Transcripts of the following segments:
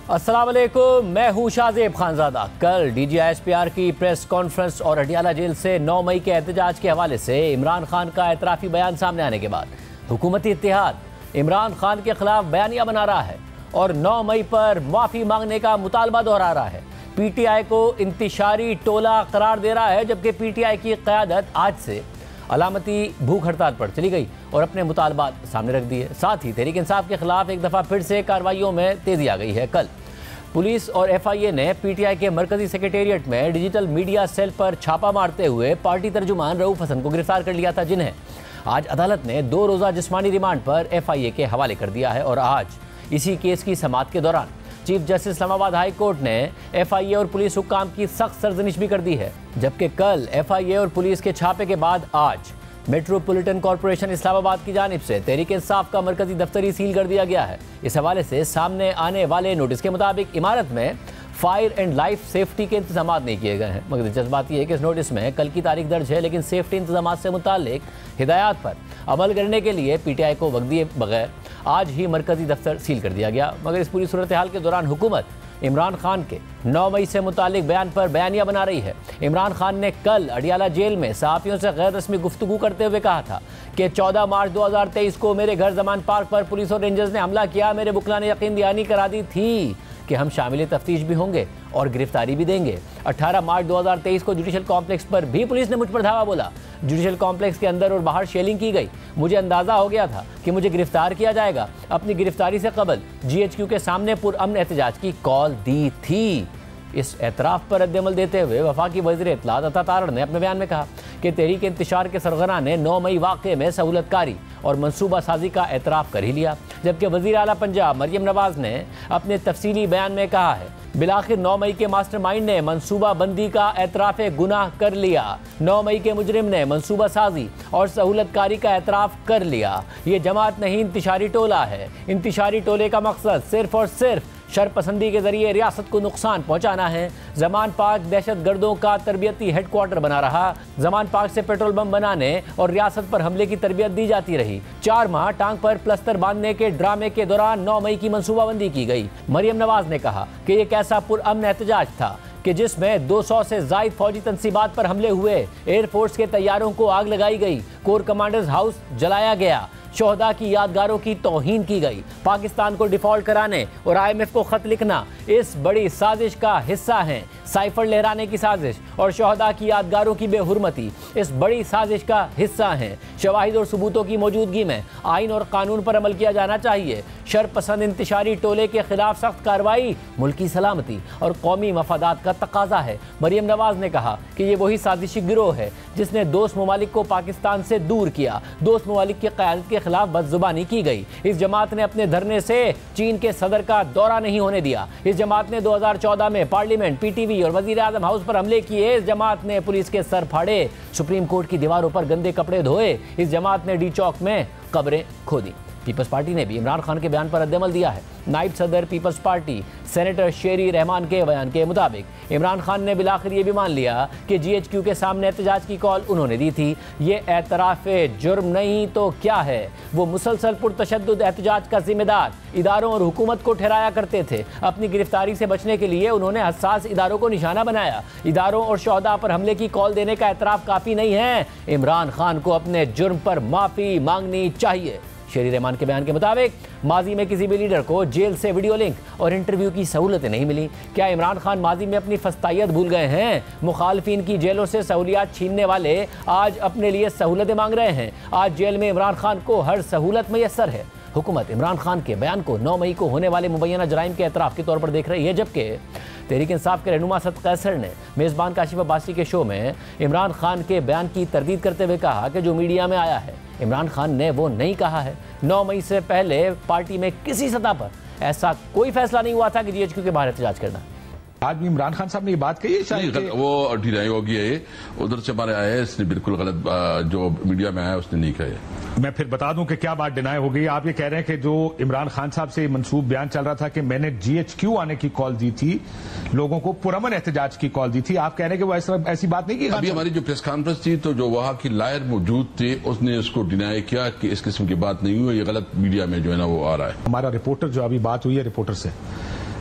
अस्सलाम वालेकुम, मैं हूं शाहजेब खानजादा। कल DGISPR की प्रेस कॉन्फ्रेंस और अडियाला जेल से 9 मई के एहतजाज के हवाले से इमरान खान का एतराफ़ी बयान सामने आने के बाद हुकूमती इत्तेहाद इमरान खान के खिलाफ बयानिया बना रहा है और 9 मई पर माफ़ी मांगने का मुतालबा दोहरा रहा है। PTI को इंतिशारी टोला करार दे रहा है, जबकि PTI की क़यादत आज से अलामती भूख हड़ताल पर चली गई और अपने मुतालबात सामने रख दिए। साथ ही तहरीक इंसाफ के खिलाफ एक दफ़ा फिर से कार्रवाइयों में तेज़ी आ गई है। कल पुलिस और FIA ने PTI के मरकजी सेक्रेटेरिएट में डिजिटल मीडिया सेल पर छापा मारते हुए पार्टी तर्जुमान रऊफ हसन को गिरफ्तार कर लिया था, जिन्हें आज अदालत ने 2 रोज़ा जिस्मानी रिमांड पर FIA के हवाले कर दिया है। और आज इसी केस की समाअत के दौरान chief justice Islamabad high court ने FIA और पुलिस हुक्काम की सख्त सरजनिश भी कर दी है। जबकि कल FIA और पुलिस के छापे के बाद आज मेट्रोपॉलिटन कॉरपोरेशन इस्लामाबाद की जानिब से तहरीक इंसाफ का मरकजी दफ्तर सील कर दिया गया है। इस हवाले से सामने आने वाले नोटिस के मुताबिक इमारत में फायर एंड लाइफ सेफ्टी के इंतजाम नहीं किए गए हैं। मगर दिलचस्प बात यह है कि इस नोटिस में कल की तारीख दर्ज है, लेकिन सेफ्टी इंतजाम से मुतालिक हिदायत पर अमल करने के लिए PTI को वक्त दिए बगैर आज ही मरकजी दफ्तर सील कर दिया गया। मगर इस पूरी सूरत हाल के दौरान हुकूमत इमरान खान के 9 मई से मुतालिक बयान पर बयानिया बना रही है। इमरान खान ने कल अडियाला जेल में सहाफ़ियों से गैर रस्मी गुफ्तगू करते हुए कहा था कि 14 मार्च 2023 को मेरे घर जमान पार्क पर पुलिस और रेंजर्स ने हमला किया। मेरे बुकला ने यकीन दहानी करा दी थी कि हम शामिल तफ्तीश भी होंगे और गिरफ्तारी भी देंगे। 18 मार्च 2023 को जुडिशल कॉम्प्लेक्स पर भी पुलिस ने मुझ पर धावा बोला। जुडिशल कॉम्प्लेक्स के अंदर और बाहर शेलिंग की गई। मुझे अंदाज़ा हो गया था कि मुझे गिरफ्तार किया जाएगा। अपनी गिरफ्तारी से कबल GHQ के सामने पुरअमन एहतजाज की कॉल दी थी। इस एतराफ़ पर रद्दअमल देते हुए वफाकी वज़ीर इत्तलात अता तारड़ ने अपने बयान में कहा कि तहरीक इंतशार के सरगना ने 9 मई वाक़े में सहूलतकारी और मनसूबा साजी का एतराफ़ कर ही लिया। जबकि वज़ीर आला पंजाब मरियम नवाज़ ने अपने तफसीली बयान में कहा है बिलाखिर 9 मई के मास्टरमाइंड ने मनसूबा बंदी का एतराफ़ गुनाह कर लिया। 9 मई के मुजरिम ने मनसूबा साजी और सहूलतकारी का एतराफ़ कर लिया। ये जमात नहीं, इंतिशारी टोला है। इंतिशारी टोले का मकसद सिर्फ़ और सिर्फ शरपसंदी के जरिए रियासत को नुकसान पहुंचाना है। जमान पार्क दहशत गर्दों का तरबियती हेडक्वार्टर बना रहा। जमान पार्क से पेट्रोल बम बनाने और रियासत पर हमले की तरबियत दी जाती रही। 4 माह टांग पर प्लस्तर बांधने के ड्रामे के दौरान 9 मई की मनसूबाबंदी की गई। मरियम नवाज ने कहा कि यह कैसा पुरअमन एहतजाज था कि जिसमें 200 से ज़ायद फौजी तंसीबात पर हमले हुए, एयरफोर्स के तैयारों को आग लगाई गई, कोर कमांडर्स हाउस जलाया गया, शोहदा की यादगारों की तौहीन की गई, पाकिस्तान को डिफॉल्ट कराने और IMF को खत लिखना इस बड़ी साजिश का हिस्सा हैं। साइफर लहराने की साजिश और शोहदा की यादगारों की बेहुरमती इस बड़ी साजिश का हिस्सा हैं। शवाहिद और सबूतों की मौजूदगी में आइन और कानून पर अमल किया जाना चाहिए। शरपसंद इंतिशारी टोले के खिलाफ सख्त कार्रवाई मुल्की सलामती और कौमी मफादात का तकाजा है। मरियम नवाज ने कहा कि ये वही साजिशी गिरोह है जिसने दोस्त ममालिक को पाकिस्तान से दूर किया। दोस्त ममालिक की क़यादत के खिलाफ बदजुबानी की गई। इस जमात ने अपने धरने से चीन के सदर का दौरा नहीं होने दिया। इस जमात ने 2014 में पार्लियामेंट, PTV और वजीर आजम हाउस पर हमले किए। इस जमात ने पुलिस के सर फाड़े, सुप्रीम कोर्ट की दीवारों पर गंदे कपड़े धोए। इस जमात ने डी चौक में कब्रें खोदी। पीपल्स पार्टी ने भी इमरान खान के बयान पर रद्दअमल दिया है। नायब सदर पीपल्स पार्टी सेनेटर शेरी रहमान के बयान के मुताबिक इमरान खान ने बिलाखिर ये भी मान लिया कि GHQ के सामने एहतजाज की कॉल उन्होंने दी थी। ये एतराफ़ जुर्म नहीं तो क्या है। वो मुसलसल पुरतशद्दुद एहतजाज का जिम्मेदार इदारों और हुकूमत को ठहराया करते थे। अपनी गिरफ्तारी से बचने के लिए उन्होंने हसास इदारों को निशाना बनाया। इदारों और शोहदा पर हमले की कॉल देने का एतराफ़ काफ़ी नहीं है। इमरान खान को अपने जुर्म पर माफ़ी मांगनी चाहिए। शेरी रहमान के बयान के मुताबिक माजी में किसी भी लीडर को जेल से वीडियो लिंक और इंटरव्यू की सहूलतें नहीं मिली। क्या इमरान खान माजी में अपनी फस्तायत भूल गए हैं? मुखालफिन की जेलों से सहूलियात छीनने वाले आज अपने लिए सहूलतें मांग रहे हैं। आज जेल में इमरान खान को हर सहूलत मैसर है। हुकूमत इमरान खान के बयान को 9 मई को होने वाले मुबैना जराइम के एतराफ़ के तौर पर देख रही है। जबकि तहरीक इंसाफ के रहनुमा सद कैसर ने मेज़बान काशिफ अब्बासी के शो में इमरान खान के बयान की तरदीद करते हुए कहा कि जो मीडिया में आया है इमरान खान ने वो नहीं कहा है। 9 मई से पहले पार्टी में किसी सतह पर ऐसा कोई फैसला नहीं हुआ था कि GHQ के बाहर एहतजाज करना। आज भी इमरान खान साहब ने ये बात कही है शायद वो ढिलाई होगी है। उधर से हमारे आए इसने बिल्कुल गलत जो मीडिया में आया उसने नहीं कहे। मैं फिर बता दूं कि क्या बात डिनाई हो गई। आप ये कह रहे हैं कि जो इमरान खान साहब से मंसूब बयान चल रहा था कि मैंने GHQ आने की कॉल दी थी, लोगों को पुरअमन एहतजाज की कॉल दी थी। आप कह रहे हैं कि वो ऐसी बात नहीं की। अभी हमारी जो प्रेस कॉन्फ्रेंस थी तो जो वहां की लायर मौजूद थे उसने उसको डिनाई किया कि इस किस्म की बात नहीं हुई, ये गलत मीडिया में जो है ना वो आ रहा है। हमारा रिपोर्टर जो अभी बात हुई है रिपोर्टर से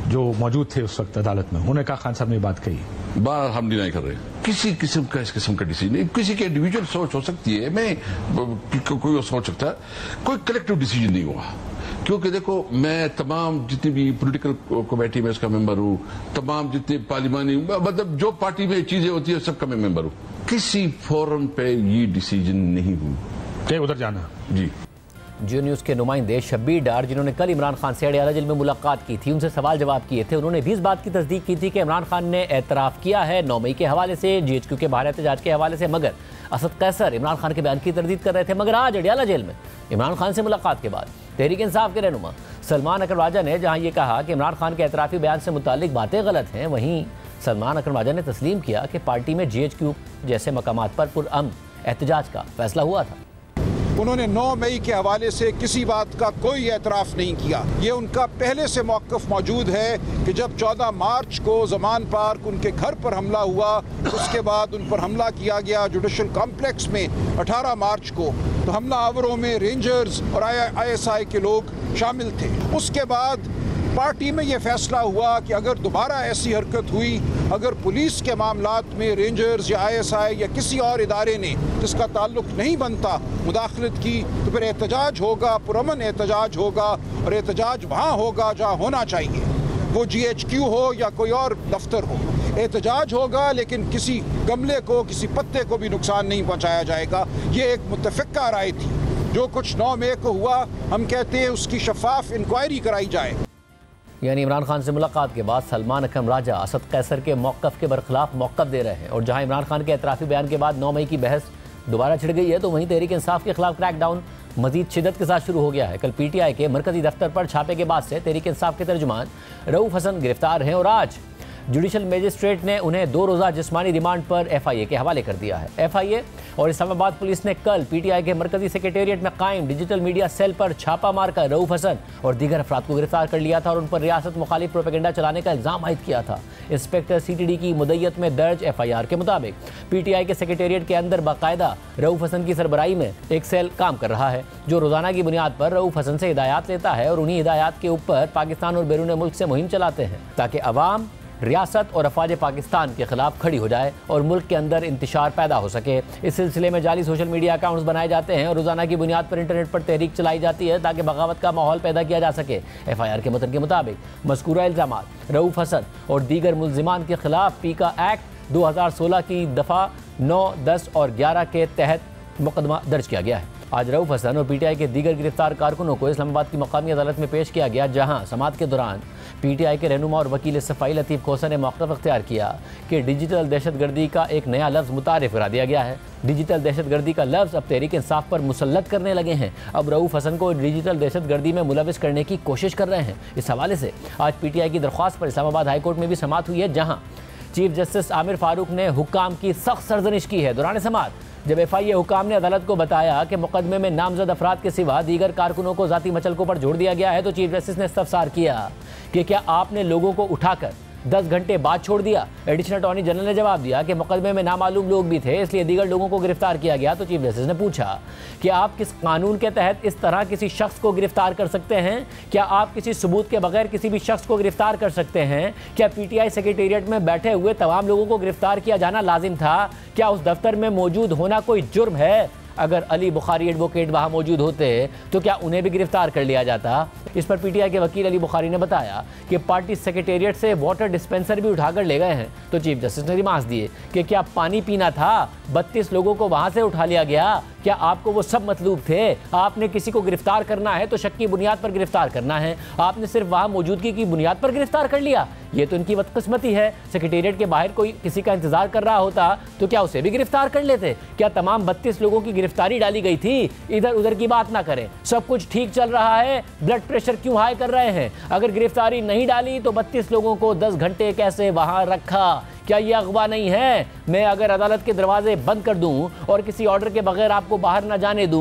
जो मौजूद थे उस वक्त अदालत में, उन्होंने कहा खान साहब ने ये बात कही। बार हम डिनाई कर रहे हैं, किसी किस्म का इस किस्म का डिसीजन नहीं। किसी की इंडिविजुअल सोच हो सकती है, मैं कोई और सोच सकता है, कोई कलेक्टिव डिसीजन नहीं हुआ। क्योंकि देखो, मैं तमाम जितनी भी पॉलिटिकल कमेटी में इसका मेंबर हूँ, तमाम जितने पार्लिमानी, मतलब जो पार्टी में चीजें होती है सबका मैं मेंबर हूँ। किसी फोरम पे ये डिसीजन नहीं हुई उधर जाना। जी। जियो न्यूज़ के नुमाइंदे शब्बीर डार, जिन्होंने कल इमरान खान से अडियाला जेल में मुलाकात की थी, उनसे सवाल जवाब किए थे, उन्होंने भी इस बात की तस्दीक की थी कि इमरान खान ने एतराफ़ किया है 9 मई के हवाले से, GHQ के बाहर एहतजाज के हवाले से, मगर असद कैसर इमरान खान के बयान की तरदीद कर रहे थे। मगर आज अडियाला जेल में इमरान खान से मुलाकात के बाद तहरीक इंसाफ के रहनुमा सलमान अकरम राजा ने जहाँ ये कहा कि इमरान खान के एतराफ़ी बयान से मुताल्लिक बातें गलत हैं, वहीं सलमान अकरम राजा ने तस्लीम किया कि पार्टी में GHQ जैसे मकामात पर पुरअमन एहतजाज का फैसला हुआ था। उन्होंने 9 मई के हवाले से किसी बात का कोई एतराफ़ नहीं किया। ये उनका पहले से मौक़िफ़ मौजूद है कि जब 14 मार्च को ज़मान पार्क उनके घर पर हमला हुआ, उसके बाद उन पर हमला किया गया जुडिशल कॉम्प्लेक्स में 18 मार्च को, तो हमला आवरों में रेंजर्स और ISI के लोग शामिल थे। उसके बाद पार्टी में ये फैसला हुआ कि अगर दोबारा ऐसी हरकत हुई, अगर पुलिस के मामलात में रेंजर्स या ISI या किसी और इदारे ने जिसका ताल्लुक नहीं बनता मुदाखलत की, तो फिर एहतजाज होगा, पुरअमन एहतजाज होगा, और एहतजाज वहाँ होगा जहाँ होना चाहिए, वो GHQ हो या कोई और दफ्तर हो। एहतजाज होगा, लेकिन किसी गमले को, किसी पत्ते को भी नुकसान नहीं पहुँचाया जाएगा। ये एक मुत्तफ़िक़ा राय थी। जो कुछ 9 मई को हुआ, हम कहते हैं उसकी शफाफ इंक्वायरी कराई जाए। यानी इमरान खान से मुलाकात के बाद सलमान अकरम राजा असद कैसर के मौक़िफ़ के बरखिलाफ मौक़िफ़ दे रहे हैं, और जहां इमरान खान के एतराफ़ी बयान के बाद 9 मई की बहस दोबारा छिड़ गई है, तो वहीं तहरीक इंसाफ के खिलाफ क्रैकडाउन मजीद शिद्दत के साथ शुरू हो गया है। कल PTI के मरकजी दफ्तर पर छापे के बाद से तहरीक इंसाफ के तर्जुमान रऊफ़ हसन गिरफ्तार हैं, और आज जुडिशल मजिस्ट्रेट ने उन्हें 2 रोज़ा जिस्मानी रिमांड पर FIA के हवाले कर दिया है। FIA और इस्लामाबाद पुलिस ने कल PTI के मरकजी सेक्रेटेरिएट में कायम डिजिटल मीडिया सेल पर छापा मारकर रऊफ़ हसन और दीगर अफराद को गिरफ्तार कर लिया था और उन पर रियासत मुखालिफ प्रोपेगेंडा चलाने का इल्ज़ाम आयद किया था। इंस्पेक्टर CTD की मुद्दत में दर्ज FIR के मुताबिक PTI के सेक्रेटेरिएट के अंदर बाकायदा रऊफ़ हसन की सरबराही में एक सेल काम कर रहा है, जो रोज़ाना की बुनियाद पर रऊफ़ हसन से हिदायत लेता है और उन्हीं हिदायत के ऊपर पाकिस्तान और बैरून मुल्क से मुहिम चलाते हैं, ताकि अवाम, रियासत और अफवाज पाकिस्तान के खिलाफ खड़ी हो जाए और मुल्क के अंदर इंतशार पैदा हो सके। इस सिलसिले में जाली सोशल मीडिया अकाउंट्स बनाए जाते हैं और रोज़ाना की बुनियाद पर इंटरनेट पर तहरीक चलाई जाती है, ताकि बगावत का माहौल पैदा किया जा सके। FIR के मतन के मुताबिक मज़कूरा इल्ज़ामात रऊफ़ हसन और दीगर मुल्ज़िमान के खिलाफ पीका एक्ट 2016 की दफ़ा 9, 10 और 11 के तहत मुकदमा दर्ज किया गया है। आज रऊफ़ हसन और PTI के दीगर गिरफ्तार कारकुनों को इस्लामाबाद की मकामी अदालत में पेश किया गया, जहां समाअत के दौरान PTI के रहनुमा और वकील सफ़ाई लतीफ़ खोसा ने मौक़िफ़ अख्तियार किया कि डिजिटल दहशतगर्दी का एक नया लफ्ज़ मुतारिफ़ करा दिया गया है। डिजिटल दहशतगर्दी का लफ्ज़ अब तहरीक इंसाफ पर मुसल्लत करने लगे हैं। अब रऊफ़ हसन को डिजिटल दहशतगर्दी में मुलविस करने की कोशिश कर रहे हैं। इस हवाले से आज PTI की दरख्वास्त पर इस्लामाबाद हाई कोर्ट में भी समाअत हुई है, जहाँ चीफ जस्टिस आमिर फारूक ने हुक्काम की सख्त सरजनिश की है। दौरान समाअत जब FIA हुकाम ने अदालत को बताया कि मुकदमे में नामजद अफराद के सिवा दीगर कारकुनों को ज़ाती मचलकों पर जोड़ दिया गया है, तो चीफ जस्टिस ने इस्तफसार किया कि क्या आपने लोगों को उठाकर 10 घंटे बाद छोड़ दिया। एडिशनल अटॉर्नी जनरल ने जवाब दिया कि मुकदमे में नामालूम लोग भी थे, इसलिए दीगर लोगों को गिरफ्तार किया गया। तो चीफ जस्टिस ने पूछा कि आप किस कानून के तहत इस तरह किसी शख्स को गिरफ्तार कर सकते हैं? क्या आप किसी सबूत के बगैर किसी भी शख्स को गिरफ्तार कर सकते हैं? क्या PTI सेक्रेटेरिएट में बैठे हुए तमाम लोगों को गिरफ्तार किया जाना लाजिम था? क्या उस दफ्तर में मौजूद होना कोई जुर्म है? अगर अली बुखारी एडवोकेट वहाँ मौजूद होते तो क्या उन्हें भी गिरफ्तार कर लिया जाता? इस पर PTI के वकील अली बुखारी ने बताया कि पार्टी सेक्रेटेरिएट से वाटर डिस्पेंसर भी उठाकर ले गए हैं। तो चीफ जस्टिस ने रिमार्क्स दिए कि क्या पानी पीना था? 32 लोगों को वहाँ से उठा लिया गया। क्या आपको वो सब मतलूब थे? आपने किसी को गिरफ्तार करना है तो शक की बुनियाद पर गिरफ्तार करना है, आपने सिर्फ वहाँ मौजूदगी की बुनियाद पर गिरफ्तार कर लिया। ये तो इनकी बदकिस्मती है। सेक्रेटेरिएट के बाहर कोई किसी का इंतजार कर रहा होता तो क्या उसे भी गिरफ्तार कर लेते? क्या तमाम 32 लोगों की गिरफ्तारी डाली गई थी? इधर उधर की बात ना करें, सब कुछ ठीक चल रहा है, ब्लड प्रेशर क्यों हाई कर रहे हैं? अगर गिरफ्तारी नहीं डाली तो 32 लोगों को 10 घंटे कैसे वहां रखा? क्या ये अगवा नहीं है? मैं अगर अदालत के दरवाजे बंद कर दूं और किसी ऑर्डर के बगैर आपको बाहर ना जाने दूं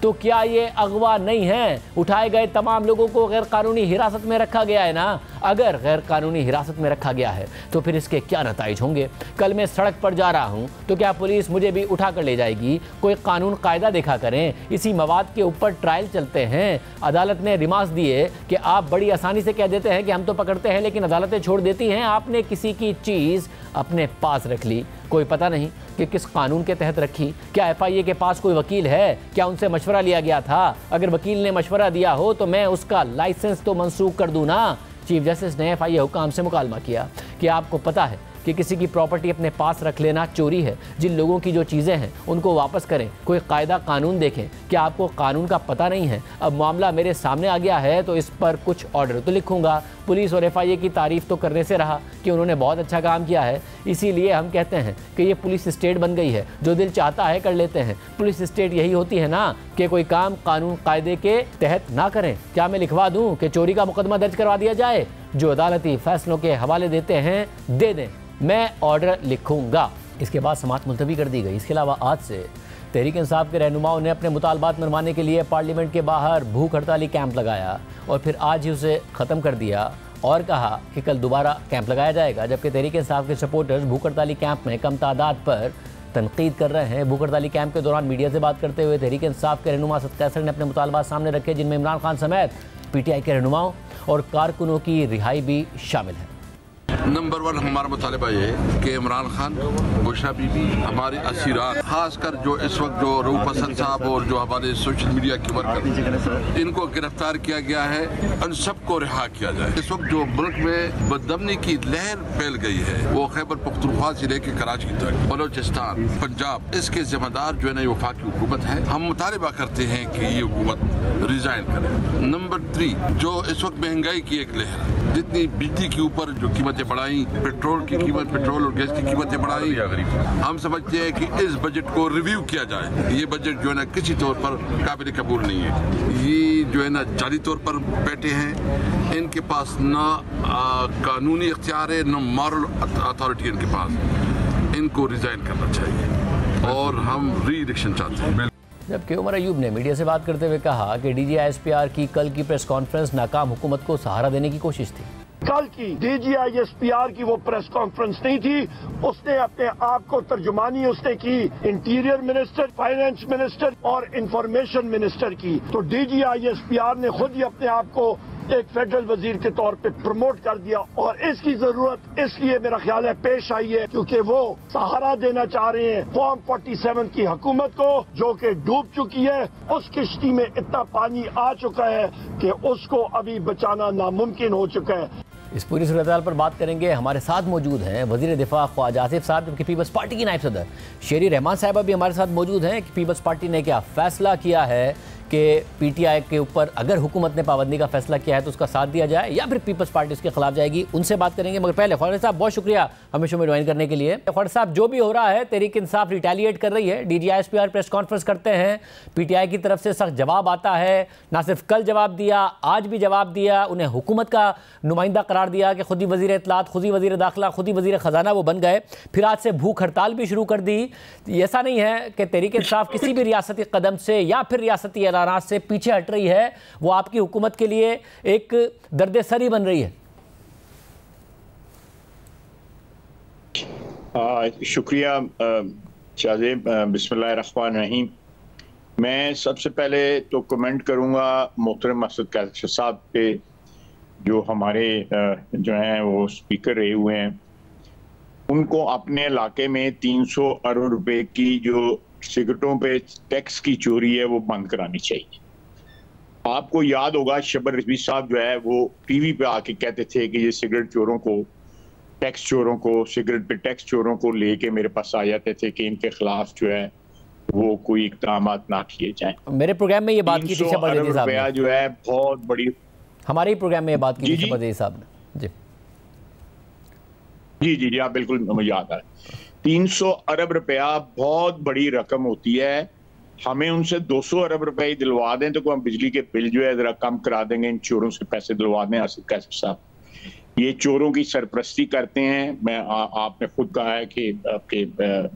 तो क्या ये अगवा नहीं है? उठाए गए तमाम लोगों को गैर कानूनी हिरासत में रखा गया है ना। अगर गैर कानूनी हिरासत में रखा गया है तो फिर इसके क्या नताइज होंगे? कल मैं सड़क पर जा रहा हूँ तो क्या पुलिस मुझे भी उठा कर ले जाएगी? कोई कानून कायदा देखा करें। इसी मवाद के ऊपर ट्रायल चलते हैं। अदालत ने रिमांड दिए कि आप बड़ी आसानी से कह देते हैं कि हम तो पकड़ते हैं, लेकिन अदालतें छोड़ देती हैं। आपने किसी की चीज़ अपने पास रख ली, कोई पता नहीं कि किस कानून के तहत रखी। क्या FIA के पास कोई वकील है? क्या उनसे मशवरा लिया गया था? अगर वकील ने मशवरा दिया हो तो मैं उसका लाइसेंस तो मनसूख कर दूँ ना। चीफ जस्टिस ने FIA हुकाम से मुकालमा किया कि आपको पता है कि किसी की प्रॉपर्टी अपने पास रख लेना चोरी है। जिन लोगों की जो चीज़ें हैं उनको वापस करें, कोई कायदा कानून देखें। क्या आपको कानून का पता नहीं है? अब मामला मेरे सामने आ गया है तो इस पर कुछ ऑर्डर तो लिखूंगा। पुलिस और FIA की तारीफ तो करने से रहा कि उन्होंने बहुत अच्छा काम किया है। इसीलिए हम कहते हैं कि ये पुलिस स्टेट बन गई है, जो दिल चाहता है कर लेते हैं। पुलिस स्टेट यही होती है ना कि कोई काम कानून कायदे के तहत ना करें। क्या मैं लिखवा दूँ कि चोरी का मुकदमा दर्ज करवा दिया जाए? जो अदालती फैसलों के हवाले देते हैं दे दें, मैं ऑर्डर लिखूंगा। इसके बाद समाअत मुलतवी कर दी गई। इसके अलावा आज से तहरीक इंसाफ के रहनुमाओं ने अपने मुतालबात मनवाने के लिए पार्लियामेंट के बाहर भूख हड़ताली कैंप लगाया और फिर आज ही उसे ख़त्म कर दिया और कहा कि कल दोबारा कैंप लगाया जाएगा। जबकि तहरीक इंसाफ के सपोर्टर्स भूख हड़ताली कैंप में कम तादाद पर तनकीद कर रहे हैं। भूख हड़ताली कैंप के दौरान मीडिया से बात करते हुए तहरीक इंसाफ के रहनुमा असद कैसर ने अपने मुतालबात सामने रखे, जिनमें इमरान खान समेत PTI के रहनुमाओं और कारकुनों की रिहाई भी शामिल है। नंबर 1 हमारा मुतालबा ये है कि इमरान खान, बुशरा बीबी, हमारे असीरान, खासकर जो इस वक्त जो रऊफ हसन साहब और जो हमारे सोशल मीडिया के वर्कर, इनको गिरफ्तार किया गया है, उन सबको रिहा किया जाए। इस वक्त जो मुल्क में बदअमनी की लहर फैल गई है, वो खैबर पख्तूनख्वा से लेकर कराची तक, बलोचिस्तान, पंजाब, इसके जिम्मेदार जो है ना वफाकी हुकूमत है। हम मुतालबा करते हैं कि ये हुकूमत रिजाइन करे। नंबर 3, जो इस वक्त महंगाई की एक लहर, जितनी बिजली के ऊपर जो कीमतें बढ़ाई, पेट्रोल की कीमत, पेट्रोल और गैस की कीमतें बढ़ाई, हम समझते हैं कि इस बजट को रिव्यू किया जाए। ये बजट जो है ना किसी तौर पर काबिल कबूल नहीं है। ये जो है ना जाली तौर पर बैठे हैं, इनके पास ना कानूनी इख्तियार है, ना मॉरल अथॉरिटी इनके पास। इनको रिजाइन करना चाहिए और हम री इलेक्शन चाहते हैं। जबकि उमर अयूब ने मीडिया से बात करते हुए कहा कि DGI-SPR की कल की प्रेस कॉन्फ्रेंस नाकाम हुकूमत को सहारा देने की कोशिश थी। कल की DGI-SPR की वो प्रेस कॉन्फ्रेंस नहीं थी। उसने अपने आप को तर्जुमानी उसने की इंटीरियर मिनिस्टर, फाइनेंस मिनिस्टर और इंफॉर्मेशन मिनिस्टर की। तो DGI-SPR ने खुद ही अपने आप को एक फेडरल वजीर के तौर पे प्रमोट कर दिया और इसकी जरूरत इसलिए मेरा ख्याल है पेश आई है क्योंकि वो सहारा देना चाह रहे हैं फॉर्म 47 की हुकूमत को, जो कि डूब चुकी है। उस किश्ती में इतना पानी आ चुका है कि उसको अभी बचाना नामुमकिन हो चुका है। इस पूरी सूरत-ए-हाल पर बात करेंगे। हमारे साथ मौजूद हैं वज़ीर दिफा ख्वाजा आसिफ साहब, जबकि पीपल्स पार्टी की नायब सदर शेरी रहमान साहिबा भी हमारे साथ मौजूद हैं कि पीपल्स पार्टी ने क्या फैसला किया है कि PTI के ऊपर अगर हुकूमत ने पाबंदी का फैसला किया है तो उसका साथ दिया जाए या फिर पीपल्स पार्टी उसके खिलाफ जाएगी। उनसे बात करेंगे, मगर पहले ख्वाजा साहब बहुत शुक्रिया हमें शो में ज्वाइन करने के लिए। ख्वाजा साहब, जो भी हो रहा है तहरीक इंसाफ रिटेलिएट कर रही है, DGI-SPR प्रेस कॉन्फ्रेंस करते हैं, PTI की तरफ से सख्त जवाब आता है। ना सिर्फ कल जवाब दिया, आज भी जवाब दिया, उन्हें हुकूमत का नुमाइंदा करार दिया कि खुद ही वज़ीर इत्तलात, खुद ही वज़ीर दाखिला, खुद ही वज़ीर ख़जाना वो बन गए। फिर आज से भूख हड़ताल भी शुरू कर दी। ऐसा नहीं है कि तहरीक इंसाफ किसी भी रियासती कदम से या फिर रियासती ऐलानात से पीछे हट रही है, वो आपकी हुकूमत के लिए एक दर्द सरी बन रही है। शुक्रिया शाहजेब। बिस्मिल्लाहिर्रहमानिर्रहीम। मैं सबसे पहले तो कमेंट करूंगा मोहतरम असद कैसर साहब पे, जो हमारे जो हैं वो स्पीकर रहे हुए हैं। उनको अपने इलाके में 300 अरब रुपए की जो सिगरेटों पे टैक्स की चोरी है वो बंद करानी चाहिए। आपको याद होगा शबर रिजवी साहब जो है वो टीवी पे आके कहते थे कि ये सिगरेट चोरों को, टैक्स चोरों को, सिगरेट पे टैक्स चोरों को लेके मेरे पास आ जाते थे कि इनके खिलाफ जो है वो कोई इक़दाम ना किए जाएं। मेरे प्रोग्राम में ये बात की थी शबर रिजवी साहब ने, जो है बहुत बड़ी, हमारे ही प्रोग्राम में ये बात की थी शबर रिजवी साहब ने। जी जी, आप बिल्कुल मुझे याद आ रहा है। 300 अरब रुपया बहुत बड़ी रकम होती है। हमें उनसे 200 अरब रुपए ही दिलवा दें तो हम बिजली के बिल जो है जरा कम करा देंगे, इन चोरों से पैसे दिलवा दें। आसिफ कैसर साहब, ये चोरों की सरपरस्ती करते हैं। मैं आपने खुद कहा है कि आपके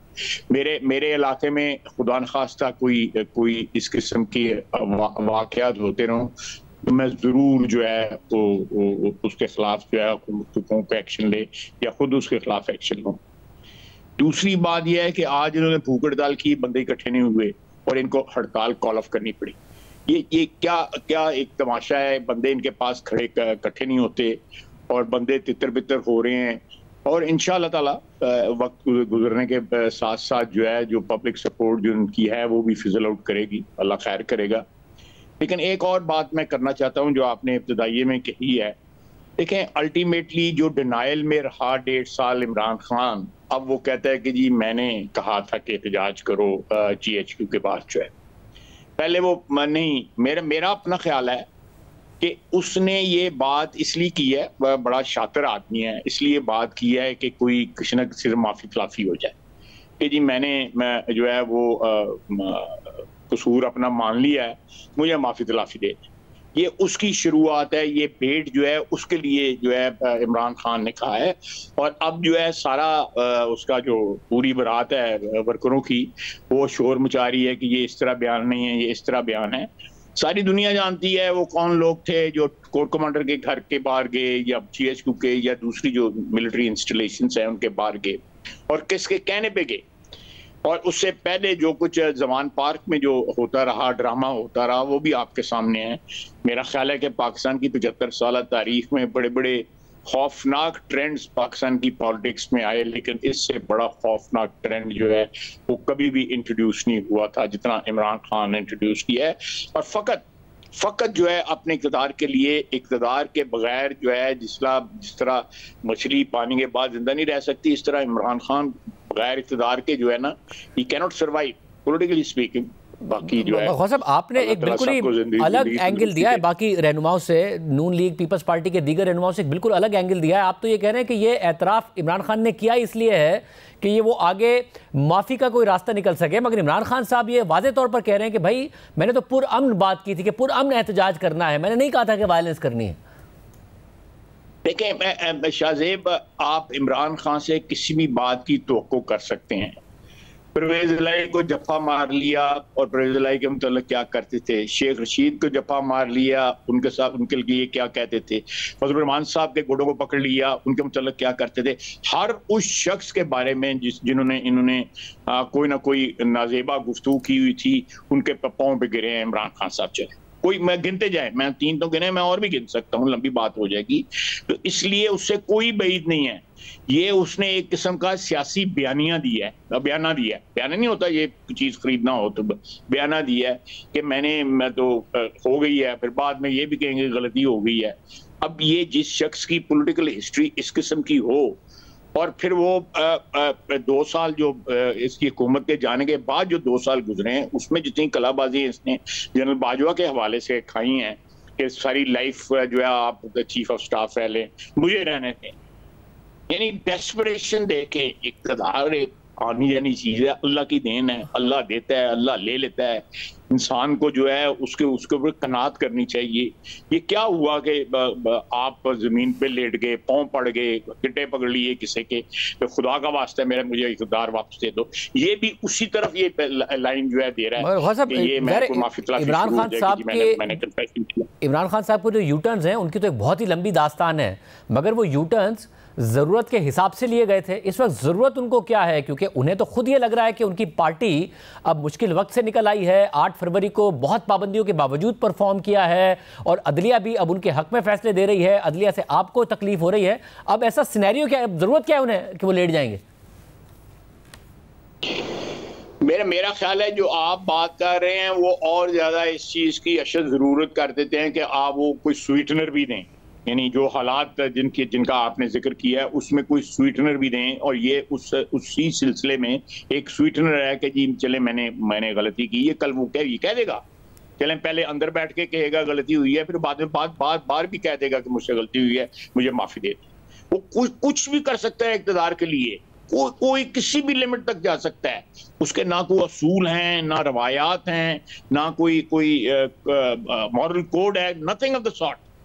मेरे इलाके में खुदा न खास्ता कोई इस किस्म की वाकयात होते रहों तो मैं जरूर जो है वो उसके खिलाफ जो है हुकूमत को एक्शन ले या खुद उसके खिलाफ एक्शन लो। दूसरी बात यह है कि आज इन्होंने भूख हड़ताल की, बंदे इकट्ठे नहीं हुए और इनको हड़ताल कॉल ऑफ करनी पड़ी। ये क्या एक तमाशा है। बंदे इनके पास खड़े इकट्ठे नहीं होते और बंदे तितर बितर हो रहे हैं। और इंशाअल्लाह ताला वक्त गुजरने के साथ साथ जो है जो पब्लिक सपोर्ट जो उनकी है वो भी फिजल आउट करेगी, अल्लाह खैर करेगा। लेकिन एक और बात मैं करना चाहता हूँ जो आपने इब्तदाइये में कही है। देखें, अल्टीमेटली जो डिनाइल में रहा 1.5 साल इमरान खान, अब वो कहता है कि जी मैंने कहा था कि एहतजाज करो GHQ के बाद जो है। पहले वो नहीं, मेरा अपना ख्याल है कि उसने ये बात इसलिए की है, बड़ा शातिर आदमी है, इसलिए बात की है कि कोई किसी न सिर्फ माफी खिलाफी हो जाए कि जी मैं जो है वो कसूर अपना मान लिया है, मुझे माफी खिलाफी दे। ये उसकी शुरुआत है, ये पेट जो है उसके लिए जो है इमरान खान ने कहा है। और अब जो है सारा उसका जो पूरी बारात है वर्करों की वो शोर मचा रही है कि ये इस तरह बयान नहीं है, ये इस तरह बयान है। सारी दुनिया जानती है वो कौन लोग थे जो कोर कमांडर के घर के बाहर गए या GHQ के या दूसरी जो मिलिट्री इंस्टॉलेशंस हैं उनके बाहर गए और किसके कहने पे गए। और उससे पहले जो कुछ जमान पार्क में जो होता रहा, ड्रामा होता रहा, वो भी आपके सामने है। मेरा ख्याल है कि पाकिस्तान की 75 साल तारीख में बड़े बड़े खौफनाक ट्रेंड्स पाकिस्तान की पॉलिटिक्स में आए, लेकिन इससे बड़ा खौफनाक ट्रेंड जो है वो कभी भी इंट्रोड्यूस नहीं हुआ था जितना इमरान खान ने इंट्रोड्यूस किया है। और फकत जो है अपने इक़्तिदार के लिए, इक़्तिदार के बगैर जो है जिस तरह मछली पानी के बाद जिंदा नहीं रह सकती, इस तरह इमरान खान बगैर इक़्तिदार के जो है ना, he cannot survive politically speaking. बाकी जो है साहब आपने एक बिल्कुल ही अलग एंगल दिया है बाकी रहनुमाओं से, नून लीग पीपल्स पार्टी के दीगर रहनुमाओं से एक बिल्कुल अलग एंगल दिया है। आप तो ये कह रहे हैं कि ये एतराफ़ इमरान खान ने किया इसलिए है कि ये वो आगे माफ़ी का कोई रास्ता निकल सके, मगर इमरान खान साहब ये वाज़े तौर पर कह रहे हैं कि भाई मैंने तो पुरअमन बात की थी कि पुरअमन एहतजाज करना है, मैंने नहीं कहा था कि वायलेंस करनी है। देखें शाहजेब, आप इमरान खान से किसी भी बात की तवक्को कर सकते हैं। परवेज इलाही को जफा मार लिया और परवेज इलाही के मतलब क्या करते थे, शेख रशीद को जफा मार लिया, उनके साथ उनके लिए क्या कहते थे, फजल रहमान साहब के गोडों को पकड़ लिया, उनके मतलब क्या करते थे। हर उस शख्स के बारे में जिन्होंने इन्होंने कोई ना कोई नाजेबा गुफ्तगू की हुई थी, उनके पाँव पे गिरे हैं इमरान खान साहब। चले कोई मैं गिनते जाए, मैं 3 तो गिने, मैं और भी गिन सकता हूँ, लंबी बात हो जाएगी। तो इसलिए उससे कोई बईद नहीं है। ये उसने एक किस्म का सियासी बयाना दिया है, बयाना नहीं होता ये चीज खरीदना हो तो बयाना दिया है कि मैं तो हो गई है, फिर बाद में ये भी कहेंगे गलती हो गई है। अब ये जिस शख्स की पॉलिटिकल हिस्ट्री इस किस्म की हो और फिर वो 2 साल जो इसकी हुकूमत के जाने के बाद जो 2 साल गुजरे हैं उसमें जितनी कलाबाजी इसने जनरल बाजवा के हवाले से खाई हैं कि सारी लाइफ जो है आप चीफ ऑफ स्टाफ रह लें, मुझे रहने दें, यानी डेस्परेशन देके इक़्तिदार एक आनी जानी चीज है, अल्लाह की देन है, अल्लाह देता है, अल्लाह ले लेता है। इंसान को जो है उसके ऊपर कनात करनी चाहिए। ये क्या हुआ कि आप जमीन पे लेट गए, पाँव पड़ गए, गिट्टे पकड़ लिए किसी के, तो खुदा का वास्ता है मेरा, मुझे इक़्तिदार वापस दे दो। ये भी उसी तरफ ये लाइन जो है दे रहा है कि ये मैं माफी इमरान खान साहब के जो यूटर्न्स हैं उनकी तो एक बहुत ही लंबी दास्तान है, मगर वो यूटर्न्स ज़रूरत के हिसाब से लिए गए थे। इस वक्त ज़रूरत उनको क्या है, क्योंकि उन्हें तो खुद ये लग रहा है कि उनकी पार्टी अब मुश्किल वक्त से निकल आई है। 8 फरवरी को बहुत पाबंदियों के बावजूद परफॉर्म किया है और अदलिया भी अब उनके हक में फैसले दे रही है, अदलिया से आपको तकलीफ हो रही है। अब ऐसा सिनेरियो क्या है, ज़रूरत क्या है उन्हें कि वो लेट जाएंगे? मेरा ख्याल है जो आप बात कर रहे हैं वो और ज़्यादा इस चीज़ की अशद ज़रूरत कर देते हैं कि आप वो कोई स्वीटनर भी दें, यानी जो हालात जिनका आपने जिक्र किया है उसमें कोई स्वीटनर भी दें। और ये उसी सिलसिले में एक स्वीटनर है कि जी चले मैंने गलती की, ये कल वो ये कह देगा, चले पहले अंदर बैठ के कहेगा गलती हुई है, फिर बाद में बार भी कह देगा कि मुझसे गलती हुई है, मुझे माफी दे दो। वो कुछ भी कर सकता है इक़्तिदार के लिए, कोई किसी भी लिमिट तक जा सकता है। उसके ना कोई असूल हैं, ना रवायात हैं, ना कोई मॉरल कोड है, nothing of the sort,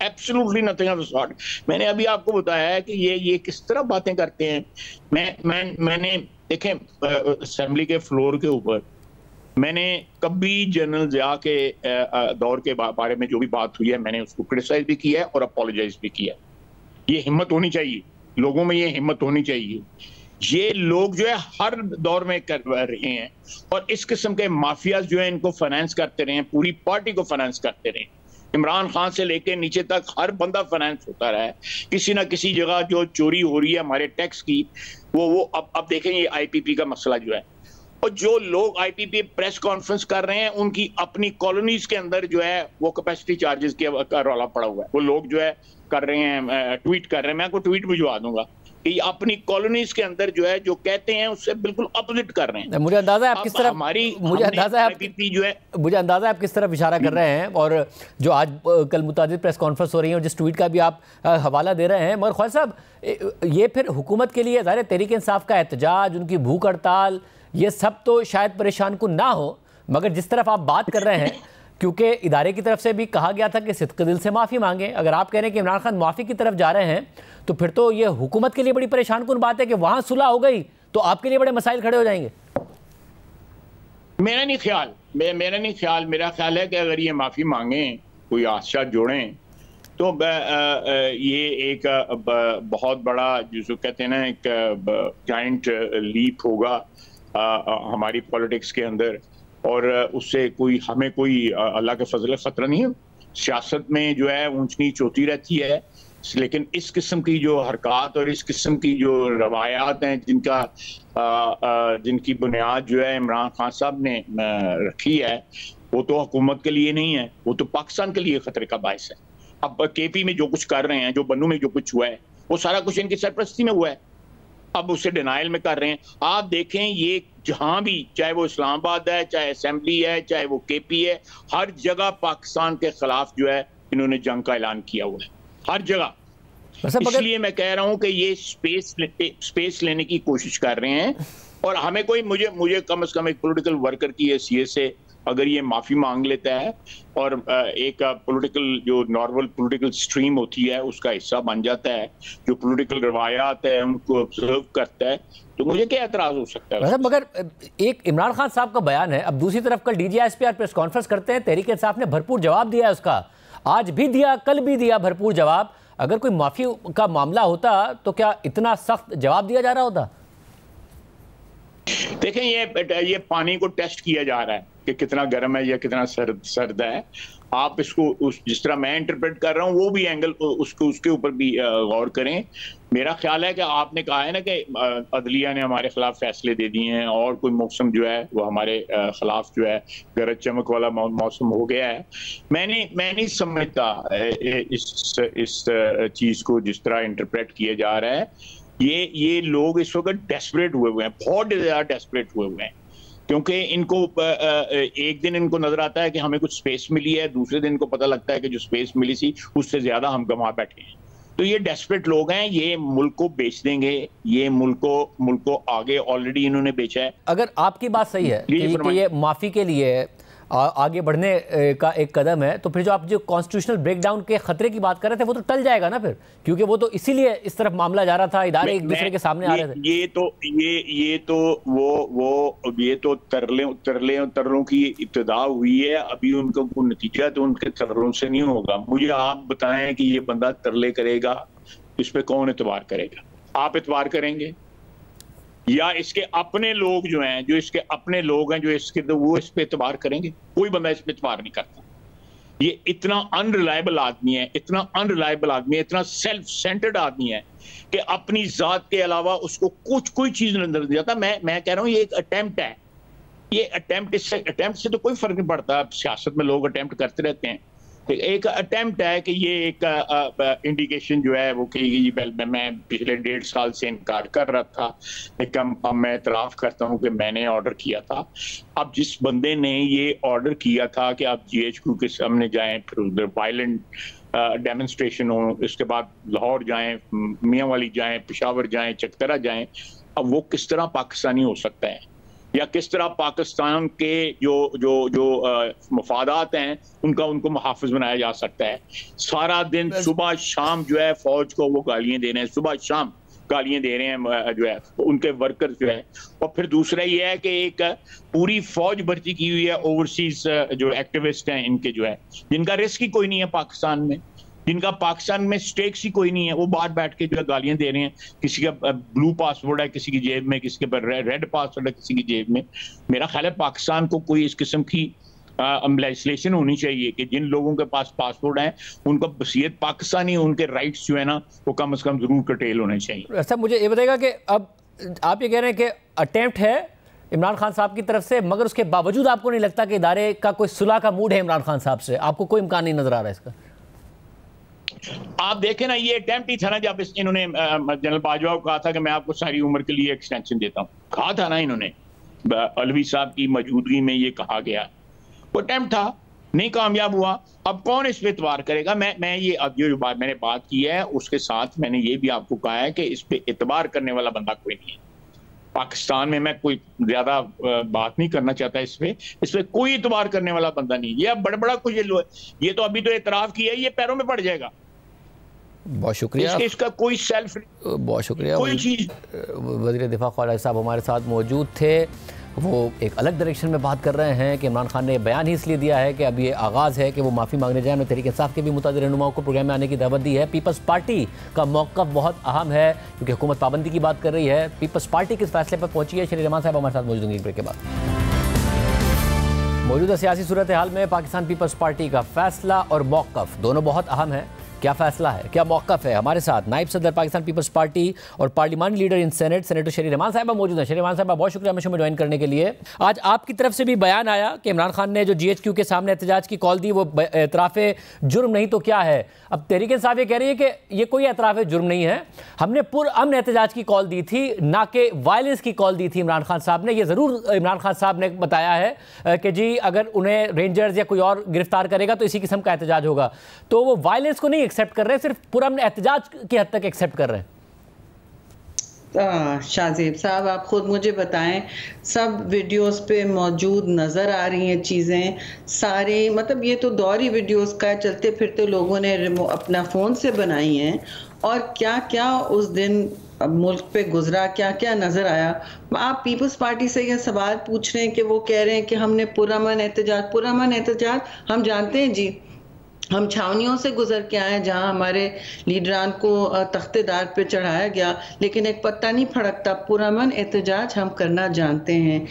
absolutely nothing of the sort. मैंने अभी आपको बताया है कि ये किस तरह बातें करते हैं। मैंने देखें असेंबली के फ्लोर के ऊपर मैंने कभी जनरल ज़िया के दौर के बारे में जो भी बात हुई है मैंने उसको क्रिटिसाइज भी किया है और अपोलोजाइज भी किया है। ये हिम्मत होनी चाहिए, लोगों में ये हिम्मत होनी चाहिए। ये लोग जो है हर दौर में कर रहे हैं और इस किस्म के माफियाज जो है इनको फाइनेंस करते रहे, पूरी पार्टी को फाइनेंस करते रहे। इमरान खान से लेकर नीचे तक हर बंदा फाइनेंस होता रहा है। किसी ना किसी जगह जो चोरी हो रही है हमारे टैक्स की वो अब देखें ये आईपीपी का मसला जो है, और जो लोग आईपीपी प्रेस कॉन्फ्रेंस कर रहे हैं उनकी अपनी कॉलोनीज के अंदर जो है वो कैपेसिटी चार्जेस का रौला पड़ा हुआ है। वो लोग जो है कर रहे हैं, ट्वीट कर रहे हैं, मैं आपको ट्वीट भिजवा दूंगा कि अपनी कॉलोनीज के अंदर जो है जो कहते हैं उससे बिल्कुल अपोजिट कर रहे हैं। मुझे अंदाजा है आप किस तरफ मुझे अंदाजा है आप किस तरफ इशारा कर रहे हैं, और जो आज कल मुतादिद प्रेस कॉन्फ्रेंस हो रही है और जिस ट्वीट का भी आप हवाला दे रहे हैं। मगर ख्वाजा साहब ये फिर हुकूमत के लिए ज़ाहिर तहरीक इंसाफ का एहतजाज, उनकी भूख हड़ताल, ये सब तो शायद परेशान कुन ना हो, मगर जिस तरफ आप बात कर रहे हैं क्योंकि इदारे की तरफ से भी कहा गया था कि सिद्क़ दिल से माफ़ी मांगे, अगर आप कह रहे हैं कि इमरान खान माफ़ी की तरफ जा रहे हैं तो फिर तो ये हुकूमत के लिए बड़ी परेशान कुन बात है कि वहां सुलह हो गई तो आपके लिए बड़े मसाइल खड़े हो जाएंगे। मेरा नहीं ख्याल, मेरा ख्याल है कि अगर ये माफ़ी मांगे, कोई आशा जोड़ें तो ये एक बहुत बड़ा जिसको कहते हैं ना एक जाइंट लीप होगा हमारी पॉलिटिक्स के अंदर, और उससे हमें कोई अल्लाह के फजल खतरा नहीं है। सियासत में जो है ऊंच नीच होती रहती है, लेकिन इस किस्म की जो हरकत और इस किस्म की जो रवायात हैं जिनकी बुनियाद जो है इमरान खान साहब ने रखी है, वो तो हुकूमत के लिए नहीं है, वो तो पाकिस्तान के लिए खतरे का बायस है। अब केपी में जो कुछ कर रहे हैं, जो बन्नू में जो कुछ हुआ है, वो सारा कुछ इनकी सरपरस्ती में हुआ है। अब उसे डिनाइल में कर रहे हैं। आप देखें ये जहां भी, चाहे वो इस्लामाबाद है, चाहे असेंबली है, चाहे वो केपी है, हर जगह पाकिस्तान के खिलाफ जो है इन्होंने जंग का ऐलान किया हुआ है, हर जगह। इसलिए मैं कह रहा हूं कि ये स्पेस लेने की कोशिश कर रहे हैं, और हमें कोई मुझे कम से कम एक पॉलिटिकल वर्कर की हैसियत से अगर ये माफी मांग लेता है और एक पॉलिटिकल जो नॉर्मल पॉलिटिकल स्ट्रीम होती है उसका हिस्सा बन जाता है, जो पॉलिटिकल रवायात है उनको ऑब्जर्व करता है, तो मुझे क्या एतराज हो सकता है। मगर एक इमरान खान साहब का बयान है, अब दूसरी तरफ कल DGISPR प्रेस कॉन्फ्रेंस करते हैं, तहरीक इंसाफ ने भरपूर जवाब दिया है उसका, आज भी दिया, कल भी दिया भरपूर जवाब। अगर कोई माफी का मामला होता तो क्या इतना सख्त जवाब दिया जा रहा होता? देखें ये पानी को टेस्ट किया जा रहा है कि कितना गर्म है या कितना सर्द है। आप इसको जिस तरह मैं इंटरप्रेट कर रहा हूँ वो भी एंगल उसके ऊपर भी गौर करें। मेरा ख्याल है कि आपने कहा है ना कि अदलिया ने हमारे खिलाफ फैसले दे दिए हैं और कोई मौसम जो है वो हमारे खिलाफ जो है गरज चमक वाला मौसम हो गया है। मैं नहीं समझता इस चीज को जिस तरह इंटरप्रेट किया जा रहा है। ये लोग इस वक्त डेस्परेट हुए हैं, बहुत ज्यादा डेस्परेट हुए हैं, क्योंकि इनको एक दिन इनको नजर आता है कि हमें कुछ स्पेस मिली है, दूसरे दिन इनको पता लगता है कि जो स्पेस मिली थी उससे ज्यादा हम गंवा बैठे हैं। तो ये डेस्परेट लोग हैं, ये मुल्क को बेच देंगे, ये मुल्क को आगे ऑलरेडी इन्होंने बेचा है। अगर आपकी बात सही है कि ये माफी के लिए आगे बढ़ने का एक कदम है, तो फिर जो कॉन्स्टिट्यूशनल ब्रेकडाउन के खतरे की बात कर रहे थे वो तो टल जाएगा ना फिर, क्योंकि वो तो इसीलिए इस तरफ मामला जा रहा था, इदारे एक दूसरे के सामने आ रहे थे। ये तो तरलों की इब्तिदा हुई है, अभी उनको कोई नतीजा तो उनके तरलों से नहीं होगा। मुझे आप बताएं कि ये बंदा तरले करेगा, इस पे कौन एतबार करेगा? आप एतबार करेंगे या इसके अपने लोग जो हैं, जो इसके अपने लोग हैं जो वो इस पे एतबार करेंगे? कोई बंदा इस पे एतबार नहीं करता। ये इतना अनरिलायबल आदमी है, इतना सेल्फ सेंटर्ड आदमी है कि अपनी जात के अलावा उसको कोई चीज नजर नहीं आता। मैं कह रहा हूँ ये एक अटेम्प्ट है, ये अटेम्प्ट से तो कोई फर्क नहीं पड़ता। सियासत में लोग अटेम्प्ट करते रहते हैं, एक अटेम्प्ट है कि ये एक इंडिकेशन जो है वो कि मैं पिछले 1.5 साल से इनकार कर रहा था, लेकिन अब मैं इतराफ करता हूँ कि मैंने ऑर्डर किया था। अब जिस बंदे ने ये ऑर्डर किया था कि आप GHQ के सामने जाएं, फिर उधर वायलेंट डेमोन्स्ट्रेशन हो, इसके बाद लाहौर जाएं, मियाँ वाली जाएं, पेशावर जाएं, चकतरा जाएं, अब वो किस तरह पाकिस्तानी हो सकता है? या किस तरह पाकिस्तान के जो मफादात हैं उनको मुहाफिज बनाया जा सकता है। सारा दिन सुबह शाम जो है फौज को वो गालियां दे रहे हैं, सुबह शाम गालियां दे रहे हैं जो है उनके वर्कर्स जो है। और फिर दूसरा ये है कि एक पूरी फौज भर्ती की हुई है ओवरसीज जो एक्टिविस्ट हैं इनके जो है, जिनका रिस्क ही कोई नहीं है पाकिस्तान में, जिनका पाकिस्तान में स्टेक्स ही कोई नहीं है, वो बाहर बैठ के जो है गालियां दे रहे हैं। किसी का ब्लू पासपोर्ट है किसी की जेब में, किसी के रेड पासपोर्ट है किसी की जेब में। मेरा ख्याल है पाकिस्तान को कोई इस किस्म की लेजिस्लेशन होनी चाहिए कि जिन लोगों के पास पासपोर्ट है उनका बसीयत पाकिस्तानी, उनके राइट्स जो है ना वो कम से कम जरूर कटेल होने चाहिए। सर मुझे ये बताएगा कि अब आप ये कह रहे हैं कि अटेम्प्ट है इमरान खान साहब की तरफ से, मगर उसके बावजूद आपको नहीं लगता कि इदारे का कोई सुलह का मूड है इमरान खान साहब से? आपको कोई इम्कान नहीं नजर आ रहा है इसका? आप देखें ना, ये अटेम्प्ट ही था ना जब इन्होंने जनरल बाजवा को कहा था कि मैं आपको सारी उम्र के लिए एक्सटेंशन देता हूँ, कहा था ना इन्होंने, अलवी साहब की मौजूदगी में ये कहा गया। वो अटेम्प्ट था, नहीं कामयाब हुआ। अब कौन इस पे इतबार करेगा? मैं ये अब जो बात मैंने बात की है उसके साथ मैंने ये भी आपको कहा है कि इस पे इतबार करने वाला बंदा कोई नहीं है पाकिस्तान में। मैं कोई ज्यादा बात नहीं करना चाहता इस पे कोई इतबार करने वाला बंदा नहीं। ये अब बड़ा कुछ ये तो अभी तो इतराफ किया है, ये पैरों में पड़ जाएगा। बहुत शुक्रिया, इसका कोई सेल्फ, बहुत शुक्रिया। कोई चीज वज़ीर दिफा ख्वाजा साहब हमारे साथ मौजूद थे। वो एक अलग डायरेक्शन में बात कर रहे हैं कि इमरान खान ने बयान ही इसलिए दिया है कि अब ये आगाज़ है कि वो माफ़ी मांगने जाए। तहरीक इंसाफ के भी मुतादिर रहनुमाओं को प्रोग्राम में आने की दावत दी है। पीपल्स पार्टी का मौक़िफ़ बहुत अहम है क्योंकि हुकूमत पाबंदी की बात कर रही है। पीपल्स पार्टी किस फैसले पर पहुंची है? शरीर रहमान साहब हमारे साथ मौजूद होंगे एक ब्रेक के बाद। मौजूदा सियासी सूरत हाल में पाकिस्तान पीपल्स पार्टी का फैसला और मौक़िफ़ दोनों बहुत अहम है। क्या फैसला है, क्या मौक़िफ़ है? हमारे साथ नायब सदर पाकिस्तान पीपल्स पार्टी और पार्लियामानी leader in senate senator Sherry Rehman साहब मौजूद हैं। शरीर रहमान साहब बहुत शुक्रिया हमें ज्वाइन करने के लिए। आज आपकी तरफ से भी बयान आया कि इमरान खान ने जो GHQ के सामने एहतजाज की कॉल दी वो एतराफ़े जुर्म नहीं तो क्या है? अब तहरीक इंसाफ ये कह रही है कि ये कोई एतराफ़े जुर्म नहीं है, हमने पुरअमन एहतजाज की कॉल दी थी, ना कि वायलेंस की कॉल दी थी इमरान खान साहब ने। ये ज़रूर इमरान खान साहब ने बताया है कि जी अगर उन्हें रेंजर्स या कोई और गिरफ्तार करेगा तो इसी किस्म का एहतजाज होगा। तो वो वायलेंस को नहीं एक्सेप्ट कर रहे, सिर्फ पुरअमन एहतजाज की हद तक एक्सेप्ट कर रहे हैं। शाहजेब साहब आप खुद मुझे बताएं, सब वीडियोस पे मौजूद नज़र आ रही हैं चीज़ें सारी, मतलब ये तो दौरी वीडियोस का चलते फिरते लोगों ने अपना फ़ोन से बनाई हैं और क्या क्या उस दिन मुल्क पे गुजरा, क्या क्या नज़र आया। आप पीपल्स पार्टी से यह सवाल पूछ रहे हैं कि वो कह रहे हैं कि हमने पुरअमन एहतजाज हम जानते हैं जी, हम छावनियों से गुजर के आए जहां हमारे लीडरान को तख्तेदार पे चढ़ाया गया, लेकिन एक पत्ता नहीं फड़कता। पुरअमन एहतजाज हम करना जानते हैं।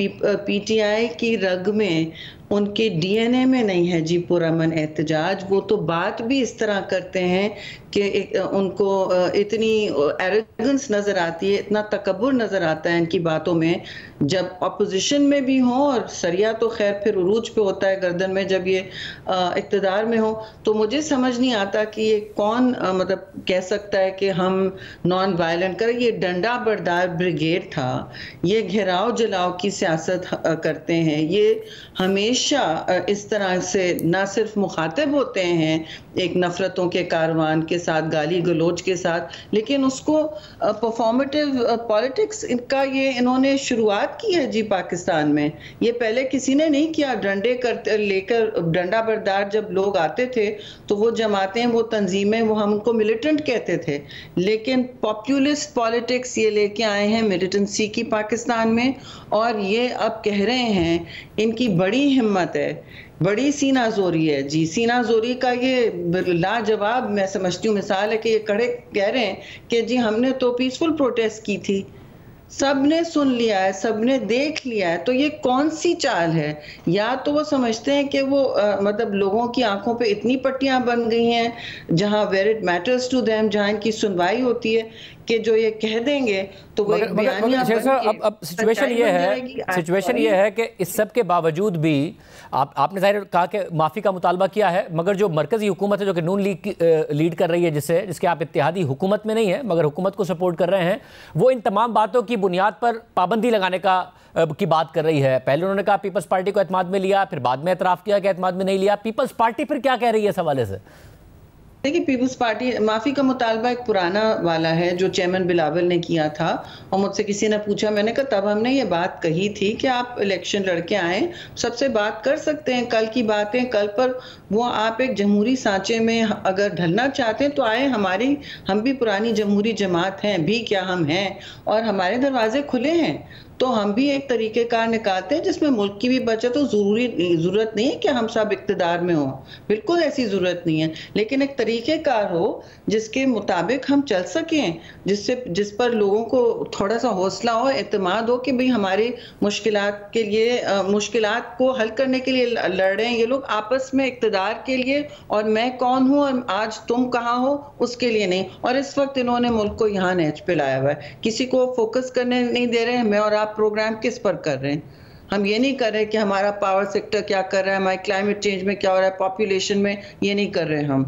PTI की रग में, उनके DNA में नहीं है जी पुरअमन एहतजाज। वो तो बात भी इस तरह करते हैं कि उनको इतनी एरोगेंस नज़र आती है, इतना तकब्बुर नज़र आता है इनकी बातों में, जब अपोजिशन में भी हो, और सरिया तो खैर फिर उरूज पे होता है गर्दन में जब ये इक़्तिदार में हो। तो मुझे समझ नहीं आता कि ये कौन मतलब कह सकता है कि हम नॉन वायलेंट करें। ये डंडा बरदार ब्रिगेड था, ये घेराव जलाव की सियासत करते हैं, ये हमेशा इस तरह से ना सिर्फ मुखातिब होते हैं एक नफरतों के कारवान के साथ, गाली गलोच के साथ, लेकिन उसको परफॉर्मेटिव पॉलिटिक्स इनका ये इन्होंने शुरुआत की है जी पाकिस्तान में। ये पहले किसी ने नहीं किया। डंडे करते लेकर डंडा बरदार जब लोग आते थे तो वो जमातें, वो तंजीमें, वो हम उनको मिलिटेंट कहते थे, लेकिन पॉपुलिस्ट पॉलिटिक्स ये लेके आए हैं मिलिटेंसी की पाकिस्तान में। और ये अब कह रहे हैं, इनकी बड़ी हिम्मत है, बड़ी सीना जोरी है जी। सीना जोरी का ये लाजवाब मैं समझती हूँ मिसाल है कि ये कड़े कह रहे हैं कि जी हमने तो पीसफुल प्रोटेस्ट की थी, सबने सुन लिया है, सबने देख लिया है। तो ये कौन सी चाल है? या तो वो समझते हैं कि वो मतलब लोगों की आंखों पे इतनी पट्टियां बन गई हैं जहां where it matters to them, जहां इनकी सुनवाई होती है कि जो ये कह देंगे तो वो अब सिचुएशन ये है कि इस सब के बावजूद भी आपने जाहिर कहा कि माफ़ी का मुतालबा किया है, मगर जो मरकज़ी हुकूमत है जो कि नून लीग लीड कर रही है, जिसके आप इत्तेहादी हुकूमत में नहीं है मगर हुकूमत को सपोर्ट कर रहे हैं, वो इन तमाम बातों की बुनियाद पर पाबंदी लगाने की बात कर रही है। पहले उन्होंने कहा पीपल्स पार्टी को एतमाद में लिया, फिर बाद में एतराफ़ किया कि एतमाद में नहीं लिया। पीपल्स पार्टी फिर क्या कह रही है इस हवाले से? देखिए, पीपल्स पार्टी माफी का मुतालबा एक पुराना वाला है जो चेयरमैन बिलावल ने किया था, और मुझसे किसी ने पूछा, मैंने कहा तब हमने ये बात कही थी कि आप इलेक्शन लड़के आए, सबसे बात कर सकते हैं, कल की बातें कल पर, वो आप एक जमहूरी सांचे में अगर ढलना चाहते हैं तो आए, हम भी पुरानी जमहूरी जमात हैं, भी क्या हम हैं, और हमारे दरवाजे खुले हैं, तो हम भी एक तरीकेकार निकालते हैं जिसमें मुल्क की भी बचत हो। जरूरत नहीं है कि हम सब इक्तदार में हो, बिल्कुल ऐसी जरूरत नहीं है, लेकिन एक तरीकेकार हो जिसके मुताबिक हम चल सकें, जिस पर लोगों को थोड़ा सा हौसला हो, एतमाद हो कि भाई हमारी मुश्किलात के लिए, मुश्किलात को हल करने के लिए लड़ रहे हैं ये लोग आपस में, इक्तदार के लिए, और मैं कौन हूँ और आज तुम कहाँ हो उसके लिए नहीं। और इस वक्त इन्होंने मुल्क को यहाँ नेच पे लाया हुआ है, किसी को फोकस करने नहीं दे रहे हैं। मैं और प्रोग्राम किस पर कर रहे हैं? हम ये नहीं कर रहे कि हमारा पावर सेक्टर क्या कर रहा है, हमारे क्लाइमेट चेंज में क्या हो रहा है, पॉपुलेशन में, ये नहीं कर रहे हम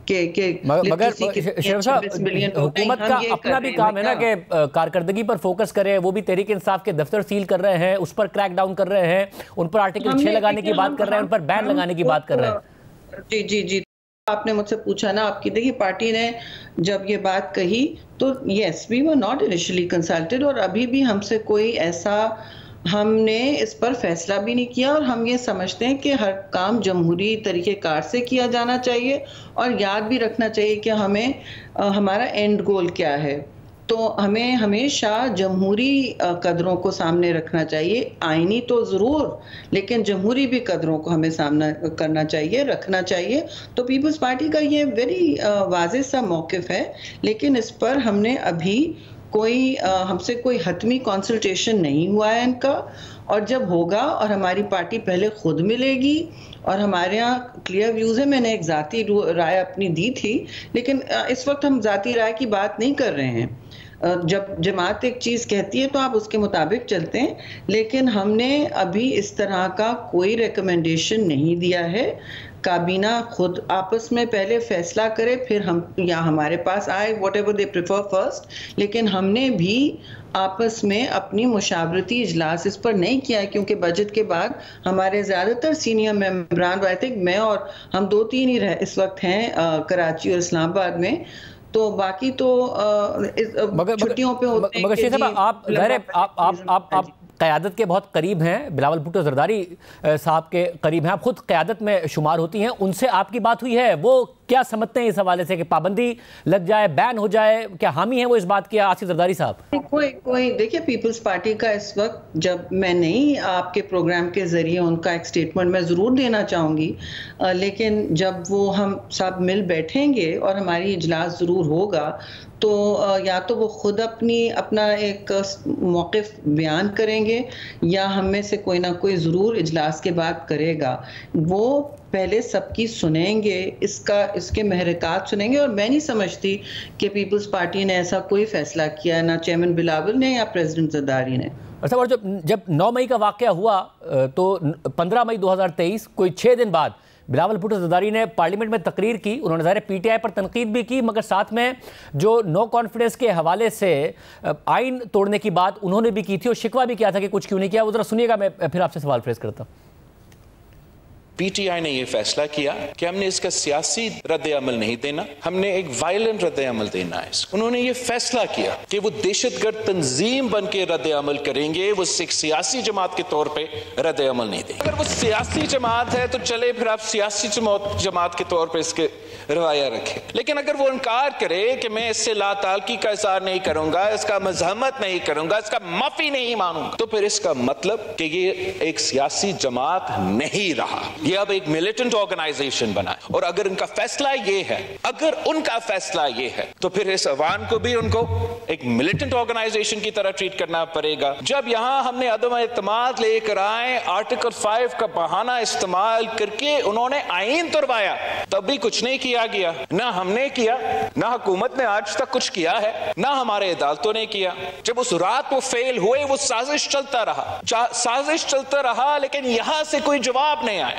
मगर शेर साहब, हुकूमत का अपना भी काम है ना कि कारकर्दगी पर फोकस करे। वो भी तहरीक इंसाफ के दफ्तर सील कर रहे हैं, उस पर क्रैक डाउन कर रहे हैं, उन पर आर्टिकल 6 लगाने की बात कर रहे हैं, उन पर बैन लगाने की बात कर रहे हैं। जी जी जी, आपने मुझसे पूछा ना, आपकी देखिए पार्टी ने जब ये बात कही तो yes, we were not initially consulted, और अभी भी हमसे कोई ऐसा, हमने इस पर फैसला भी नहीं किया, और हम ये समझते हैं कि हर काम जमहूरी तरीकेकार से किया जाना चाहिए, और याद भी रखना चाहिए कि हमें हमारा एंड गोल क्या है। तो हमें हमेशा जमहूरी कदरों को सामने रखना चाहिए, आईनी तो ज़रूर, लेकिन जमहूरी भी कदरों को हमें सामना करना चाहिए, रखना चाहिए। तो पीपल्स पार्टी का ये वेरी वाज़ेह सा मौक़िफ़ है, लेकिन इस पर हमने अभी हमसे कोई हतमी कंसल्टेशन नहीं हुआ है इनका, और जब होगा और हमारी पार्टी पहले खुद मिलेगी और हमारे यहाँ क्लियर व्यूज़ है। मैंने एक ज़ाती राय अपनी दी थी, लेकिन इस वक्त हम ज़ाती राय की बात नहीं कर रहे हैं। जब जमात एक चीज़ कहती है तो आप उसके मुताबिक चलते हैं, लेकिन हमने अभी इस तरह का कोई रिकमेंडेशन नहीं दिया है। काबीना खुद आपस में पहले फैसला करे, फिर हम या हमारे पास आए, whatever they prefer first. लेकिन हमने भी आपस में अपनी मुशावरती इजलास इस पर नहीं किया, क्योंकि बजट के बाद हमारे ज़्यादातर सीनियर मेंबरान, आई थिंक मैं और हम 2-3 ही इस वक्त हैं कराची और इस्लामाबाद में, तो बाकी तो छुट्टियों पे होते हैं। मगर शेख साहब, आप क़यादत के बहुत करीब हैं, बिलावल भुट्टो ज़रदारी साहब के करीब हैं, आप खुद क़यादत में शुमार होती हैं, उनसे आपकी बात हुई है? वो क्या समझते हैं इस हवाले से कि पाबंदी लग जाए, बैन हो जाए? क्या हामी है वो इस बात की, आसिफ ज़रदारी साहब? कोई देखिए, पीपल्स पार्टी का इस वक्त, जब मैं नहीं आपके प्रोग्राम के ज़रिए उनका एक स्टेटमेंट मैं ज़रूर देना चाहूँगी, लेकिन जब वो हम सब मिल बैठेंगे और हमारी इजलास ज़रूर होगा, तो या तो वो खुद अपना एक मौक़िफ़ बयान करेंगे, या हम में से कोई ना कोई ज़रूर इजलास के बाद करेगा। वो पहले सबकी सुनेंगे, इसके महरकात सुनेंगे, और मैं नहीं समझती कि पीपल्स पार्टी ने ऐसा कोई फैसला किया है, ना चेयरमैन बिलावल ने या प्रेसिडेंट ज़रदारी ने। अच्छा, और जब 9 मई का वाक़या हुआ तो 15 मई 2023, कोई 6 दिन बाद बिलावल भुट्टो ज़रदारी ने पार्लियामेंट में तकरीर की। उन्होंने ज़ाहिर पीटीआई पर तनकीद भी की, मगर साथ में जो नो कॉन्फिडेंस के हवाले से आइन तोड़ने की बात उन्होंने भी की थी, और शिकवा भी किया था कि कुछ क्यों नहीं किया। वो ज़रा सुनिएगा, मैं फिर आपसे सवाल फ्रेज करता हूँ। पीटीआई ने यह फैसला किया कि हमने इसका सियासी रद्द अमल नहीं देना, हमने एक वायलेंट रद्द अमल देना है। उन्होंने ये फैसला किया कि वो दहशतगर्द तंजीम बन के रद्द अमल करेंगे, वो एक सियासी जमात के तौर पे रद्द अमल नहीं देंगे। अगर वो सियासी जमात है तो चले, फिर आप सियासी जमात के तौर पे इसके रवैया रखें, लेकिन अगर वो इनकार करे कि मैं इससे लाताल्की का इज़हार नहीं करूंगा, इसका मज़हमत नहीं करूंगा, इसका माफी नहीं मानूंगा, तो फिर इसका मतलब कि ये एक सियासी जमात नहीं रहा, ये अब एक मिलिटेंट ऑर्गेनाइजेशन बना है। और अगर उनका फैसला ये है, तो फिर इस अवान को भी उनको एक मिलिटेंट ऑर्गेनाइजेशन की तरह ट्रीट करना पड़ेगा। जब यहां हमने अदम एतमाद लेकर आए, आर्टिकल 5 का बहाना इस्तेमाल करके उन्होंने आईन तोड़वाया, तब भी कुछ नहीं किया गया। ना हमने किया, ना हुकूमत ने आज तक कुछ किया है, ना हमारे अदालतों ने किया। जब उस रात वो फेल हुए, वो साजिश चलता रहा, लेकिन यहां से कोई जवाब नहीं आया।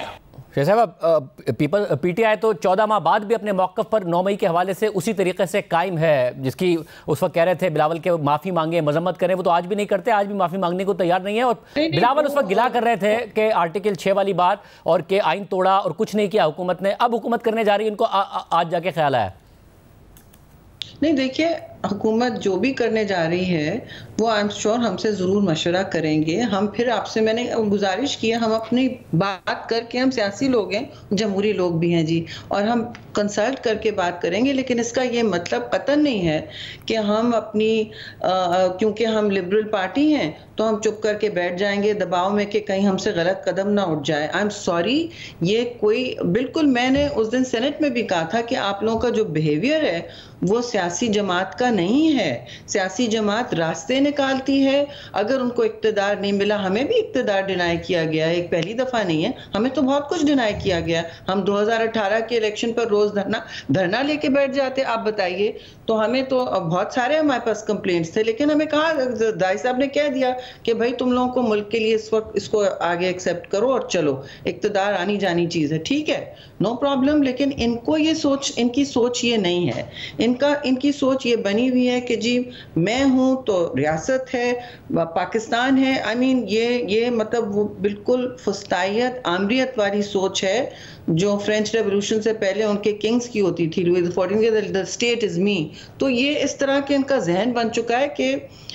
शेख साहब, पीटीआई तो 14 माह बाद भी अपने मौक़िफ़ पर 9 मई के हवाले से उसी तरीके से कायम है, जिसकी उस वक्त कह रहे थे बिलावल के माफ़ी मांगे, मजम्मत करें, वो तो आज भी नहीं करते, आज भी माफ़ी मांगने को तैयार नहीं है। और बिलावल उस वक्त गिला कर रहे थे कि आर्टिकल 6 वाली बात और के आइन तोड़ा और कुछ नहीं किया हुकूमत ने, अब हुकूमत करने जा रही है, इनको आज जाके ख्याल आया? नहीं, देखिए, हुकूमत जो भी करने जा रही है वो आई एम श्योर हमसे ज़रूर मशवरा करेंगे। हम फिर आपसे मैंने गुजारिश की है, हम अपनी बात करके, हम सियासी लोग हैं, जमहूरी लोग भी हैं जी, और हम कंसल्ट करके बात करेंगे, लेकिन इसका ये मतलब कतई नहीं है कि हम अपनी क्योंकि हम लिबरल पार्टी हैं तो हम चुप करके बैठ जाएंगे दबाव में कि कहीं हमसे गलत कदम ना उठ जाए। आई एम सॉरी, ये कोई बिल्कुल, मैंने उस दिन सेनेट में भी कहा था कि आप लोगों का जो बिहेवियर है वो सियासी जमात का नहीं है। सियासी जमात रास्ते निकालती है, अगर उनको इक्तदार नहीं मिला, हमें भी इक्तदार डिनाई किया गया है, एक पहली दफा नहीं है, हमें तो बहुत कुछ डिनाई किया गया। हम 2018 के इलेक्शन पर रोज धरना लेके बैठ जाते, आप बताइए, तो हमें तो बहुत सारे हमारे पास कंप्लेंट्स थे, लेकिन हमें कहा, दाई साहब ने कह दिया कि भाई तुम लोगों को मुल्क के लिए इस वक्त इसको आगे एक्सेप्ट करो और चलो, इक्तदार आनी जानी चीज है, ठीक है, नो प्रॉब्लम। लेकिन इनको ये सोच, इनकी सोच ये नहीं है, इनकी सोच ये बनी हुई है कि जी मैं हूं तो रियासत है, पाकिस्तान है। आई मीन ये मतलब वो बिल्कुल फुस्तायत, आमरियत वाली सोच है जो फ्रेंच रेवोल्यूशन से पहले उनके किंग्स की होती थी, Louis XIV, the state is me. तो ये इस तरह के इनका जहन बन चुका है कि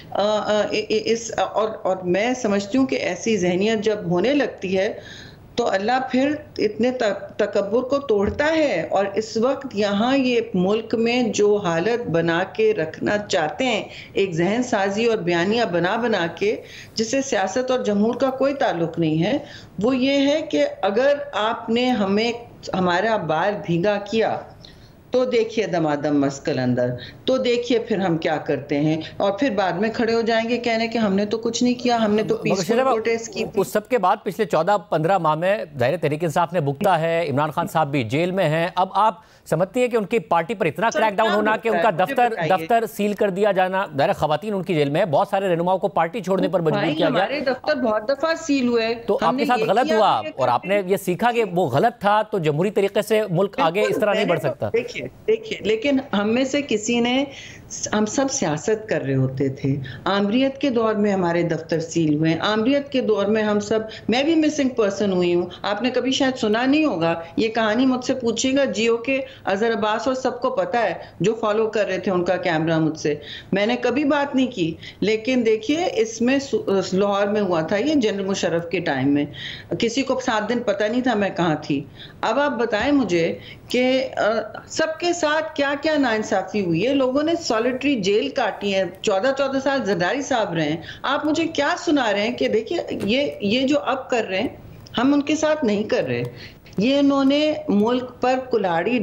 और मैं समझती हूँ कि ऐसी जहनियत जब होने लगती है तो अल्लाह फिर इतने तकब्बुर को तोड़ता है। और इस वक्त यहाँ ये मुल्क में जो हालत बना के रखना चाहते हैं, एक जहन साजी और बयानियाँ बना के, जिससे सियासत और जमहूर का कोई ताल्लुक नहीं है, वो ये है कि अगर आपने हमारा बाल भीगा किया तो देखिए दमादम मस्कल अंदर, तो देखिए फिर हम क्या करते हैं, और फिर बाद में खड़े हो जाएंगे कहने कि हमने तो कुछ नहीं किया, हमने तो पीसफुल प्रोटेस्ट की। उस सब के बाद पिछले 14-15 माह में ज़ाहिर तहरीक इंसाफ ने भुगता है, इमरान खान साहब भी जेल में हैं। अब आप समझती है कि उनकी पार्टी पर इतना क्रैकडाउन होना कि उनका दफ्तर सील कर दिया जाना, ज़ाहिर खवातीन उनकी जेल में है, बहुत सारे रहनुमाओं को पार्टी छोड़ने पर मजबूर किया गया, हमारे दफ्तर बहुत दफा सील हुए, तो आपके साथ गलत हुआ और आपने ये सीखा कि वो गलत था, तो जमहूरी तरीके से मुल्क आगे इस तरह नहीं बढ़ सकता। देखिए, लेकिन हम में से किसी ने, हम सब सियासत कर रहे होते थे, आमरियत के दौर में हमारे दफ्तर सील हुए, आमरियत के दौर में हम सब, मैं भी मिसिंग पर्सन हुई हूँ, आपने कभी शायद सुना नहीं होगा ये कहानी, मुझसे पूछिएगा, जियो के अजहर अब्बास और सबको पता है जो फॉलो कर रहे थे उनका कैमरा मुझसे, मैंने कभी बात नहीं की। लेकिन देखिए, इसमें लाहौर में हुआ था ये जनरल मुशर्रफ के टाइम में, किसी को 7 दिन पता नहीं था मैं कहाँ थी। अब आप बताएं मुझे कि सबके साथ क्या क्या नाइंसाफी हुई है, लोगों ने सॉलिटरी जेल काटी है, 14 साल जरदारी साहब रहे हैं, आप मुझे क्या सुना रहे हैं कि देखिए ये जो अब कर रहे हैं हम उनके साथ नहीं कर रहे, ये इन्होंने मुल्क पर कुल्हाड़ी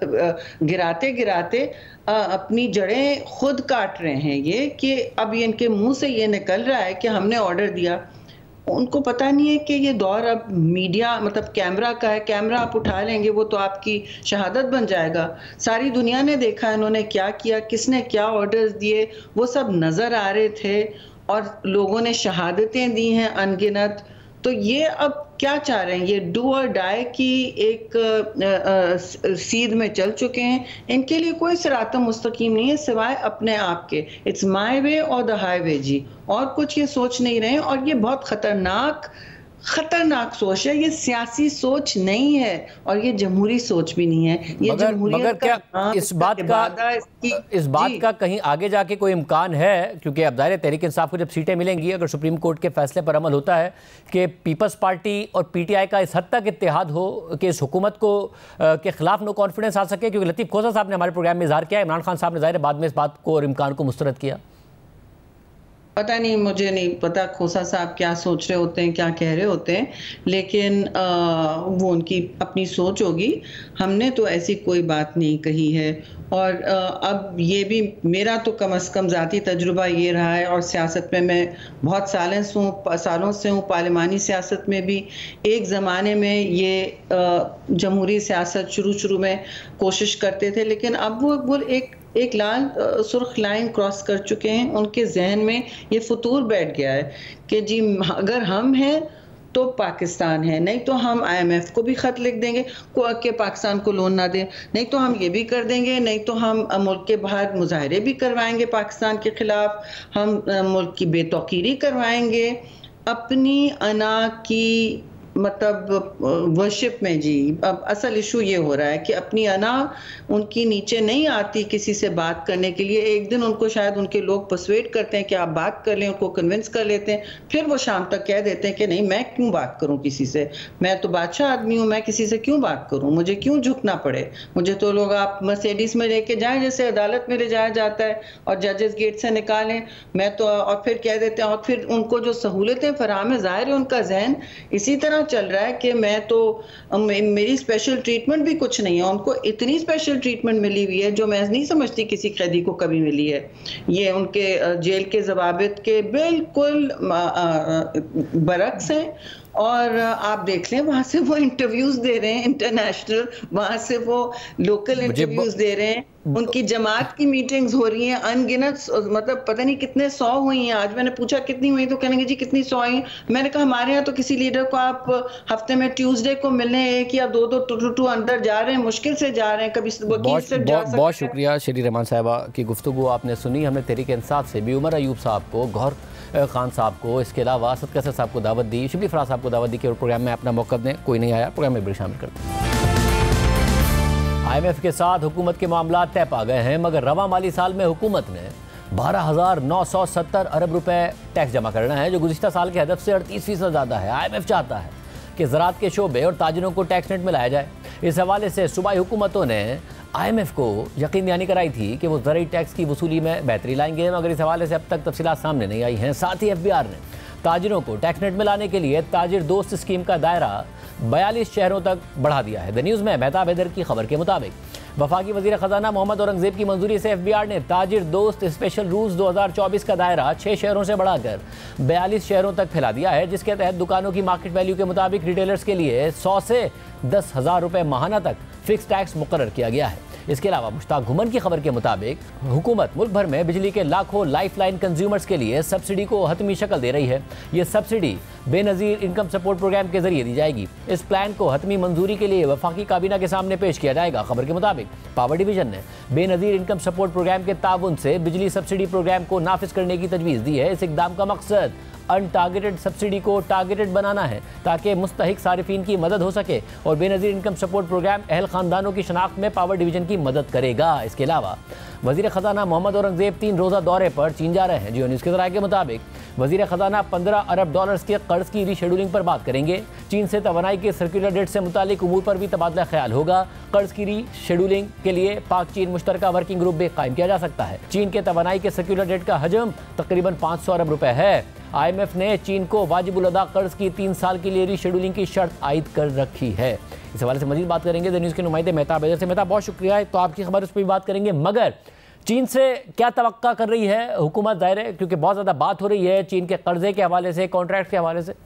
गिराते गिराते अपनी जड़ें खुद काट रहे हैं। ये कि अब इनके मुंह से ये निकल रहा है कि हमने ऑर्डर दिया, उनको पता नहीं है कि ये दौर अब मीडिया मतलब कैमरा का है, कैमरा आप उठा लेंगे वो तो आपकी शहादत बन जाएगा। सारी दुनिया ने देखा इन्होंने क्या किया, किसने क्या ऑर्डर्स दिए, वो सब नजर आ रहे थे और लोगों ने शहादतें दी हैं अनगिनत। तो ये अब क्या चाह रहे हैं, ये डू और डाई की एक सीध में चल चुके हैं, इनके लिए कोई सिरात मुस्तकीम नहीं है सिवाय अपने आप के, इट्स माय वे और द हाईवे जी, और कुछ ये सोच नहीं रहे। और ये बहुत खतरनाक सोच है, ये सियासी सोच नहीं है और ये जमहूरी सोच भी नहीं है। ये मगर क्या इस बात का कहीं आगे जाके कोई इम्कान है, क्योंकि अब ज़ाहिर तहरीक इंसाफ को जब सीटें मिलेंगी, अगर सुप्रीम कोर्ट के फैसले पर अमल होता है कि पीपल्स पार्टी और पीटीआई का इस हद तक इत्तेहाद हो कि इस हुकूमत को के खिलाफ नो कॉन्फिडेंस आ सके, क्योंकि लतीफ़ खोसा साहब ने हमारे प्रोग्राम में इजहार किया, इमरान खान साहब ने ज़ाहिर बाद में इस बात को और इम्कान को मुस्तरद किया। पता नहीं, मुझे नहीं पता खोसा साहब क्या सोच रहे होते हैं, क्या कह रहे होते हैं, लेकिन वो उनकी अपनी सोच होगी, हमने तो ऐसी कोई बात नहीं कही है। और अब ये भी मेरा तो कम से कम ज़ाती तजुर्बा ये रहा है, और सियासत में मैं बहुत सालों से हूँ, पार्लिमानी सियासत में भी। एक ज़माने में ये जमहूरी सियासत शुरू में कोशिश करते थे, लेकिन अब वो एक लाल सुर्ख लाइन क्रॉस कर चुके हैं, उनके जहन में ये फतूर बैठ गया है कि जी अगर हम हैं तो पाकिस्तान है, नहीं तो हम IMF को भी खत लिख देंगे कि पाकिस्तान को लोन ना दें, नहीं तो हम ये भी कर देंगे, नहीं तो हम मुल्क के बाहर मुजाहरे भी करवाएंगे पाकिस्तान के खिलाफ, हम मुल्क की बेतौकीरी करवाएंगे अपनी अना की मतलब वर्शिप में। जी अब असल इशू ये हो रहा है कि अपनी अना उनकी नीचे नहीं आती किसी से बात करने के लिए। एक दिन उनको शायद उनके लोग पर्सुएट करते हैं कि आप बात कर लें, उनको कन्विंस कर लेते हैं, फिर वो शाम तक कह देते हैं कि नहीं मैं क्यों बात करूं किसी से, मैं तो बादशाह आदमी हूं, मैं किसी से क्यों बात करूं, मुझे क्यों झुकना पड़े, मुझे तो लोग आप मर्सिडीज में लेके जाएं जैसे अदालत में ले जाया जाता है और जजेस गेट से निकालें, मैं तो और फिर कह देते हैं और फिर उनको जो सहूलतें फराहम है, जाहिर है उनका जहन इसी तरह चल रहा है कि मैं तो मेरी स्पेशल ट्रीटमेंट भी कुछ नहीं है। उनको इतनी स्पेशल ट्रीटमेंट मिली हुई है जो मैं नहीं समझती किसी कैदी को कभी मिली है। ये उनके जेल के ज़वाबित के बिल्कुल बरक्स हैं। और आप देख लें वहां से वो इंटरव्यूज दे रहे हैं इंटरनेशनल, वहां से वो लोकल इंटरव्यूज दे रहे हैं, उनकी जमात की मीटिंग्स हो रही हैं अनगिनत, मतलब पता नहीं कितने 100 हुई हैं। आज मैंने पूछा कितनी हुई तो कहने जी कितनी 100 हुई। मैंने कहा हमारे यहाँ तो किसी लीडर को आप हफ्ते में ट्यूसडे को मिलने 1 या 2 अंदर जा रहे हैं, मुश्किल से जा रहे हैं, कभी वकील से जा सकते हैं। बहुत शुक्रिया शेरी रहमान साहिबा की गुफ्तगू आपने सुनी। हमने तहरीक इंसाफ से भी उमर अयूब साहब को, गौहर खान साहब को, इसके अलावा असद कैसर साहब को दावत दी, शिबली फराज साहब को दावत दी कि प्रोग्राम में अपना मौक़िफ़ दें। कोई नहीं आया, प्रोग्राम में भी शामिल करते हैं। IMF के साथ हुकूमत के मामला तय पा गए हैं, मगर रवा माली साल में हुकूमत ने 12,970 अरब रुपए टैक्स जमा करना है, जो गुज़िश्ता साल के हदफ से 38% ज़्यादा है। IMF चाहता है कि ज़राअत के शोबे और ताजिरों को टैक्स नेट में लाया जाए। इस हवाले से सूबाई हुकूमतों ने IMF को यकीन दहानी कराई थी कि वो ज़रूरी टैक्स की वसूली में बेहतरी लाएंगे, मगर इस हवाले से अब तक तफसीलात सामने नहीं आई हैं। साथ ही FBR ने ताजिरों को टैक्स नेट में लाने के लिए ताजिर दोस्त स्कीम का दायरा 42 शहरों तक बढ़ा दिया है। द न्यूज़ में मेहताब हैदर की खबर के मुताबिक वफाकी वज़ीर ख़जाना मोहम्मद औरंगज़ेब की मंजूरी से FBR ने ताजिर दोस्त स्पेशल रूल्स 2024 का दायरा 6 शहरों से बढ़ाकर 42 शहरों तक फैला दिया है, जिसके तहत दुकानों की मार्केट वैल्यू के मुताबिक रिटेलर्स के लिए 100 से 10,000 रुपये माहाना तक फिक्स टैक्स मुकर्रर किया गया है। इसके अलावा मुश्ताक घुमन की खबर के मुताबिक हुकूमत मुल्क भर में बिजली के लाखों लाइफलाइन कंज्यूमर्स के लिए सब्सिडी को हतमी शक्ल दे रही है। ये subsidy Benazir income support programme के जरिए दी जाएगी। इस प्लान को हतमी मंजूरी के लिए वफाकी काबीना के सामने पेश किया जाएगा। खबर के मुताबिक पावर डिवीजन ने बेनज़ीर इनकम सपोर्ट प्रोग्राम के ताउन से बिजली सब्सिडी प्रोग्राम को नाफिज करने की तजवीज़ दी है। इस इक़दाम का मकसद अनटारगेटेड सब्सिडी को टारगेटेड बनाना है ताकि मुस्तहिक सारिफीन की मदद हो सके, और बेनज़ीर इनकम सपोर्ट प्रोग्राम अहल ख़ानदानों की शनाख्त में पावर डिवीजन की मदद करेगा। इसके अलावा वज़ीर ख़जाना मोहम्मद औरंगज़ेब 3 रोज़ा दौरे पर चीन जा रहे हैं। जियो न्यूज़ के ज़राए के मुताबिक वज़ीर ख़जाना 15 अरब डॉलर्स के कर्ज की रीशेड्यूलिंग पर बात करेंगे। चीन से तवानाई के सर्कुलर डेट से मुतालिक उमूर पर भी तबादला ख्याल होगा। कर्ज की रीशेड्यूलिंग के लिए पाक चीन मुश्तरका वर्किंग ग्रुप भी कायम किया जा सकता है। चीन के तवानाई के सर्कुलर डेट का हजम तकरीबन 500 अरब रुपये है। IMF ने चीन को वाजिबुल अदा कर्ज की 3 साल के लिए रीशेड्यूलिंग की शर्त आयद कर रखी है। इस हवाले से मजीद बात करेंगे द न्यूज़ के नुमाइंदे मेहताब हैदर से। मेहताब बहुत शुक्रिया, तो आपकी खबर उस पर भी बात करेंगे, मगर चीन से क्या तवक्का कर रही है हुकूमत, ज़ाहिर है क्योंकि बहुत ज़्यादा बात हो रही है चीन के कर्जे के हवाले से, कॉन्ट्रैक्ट के हवाले से।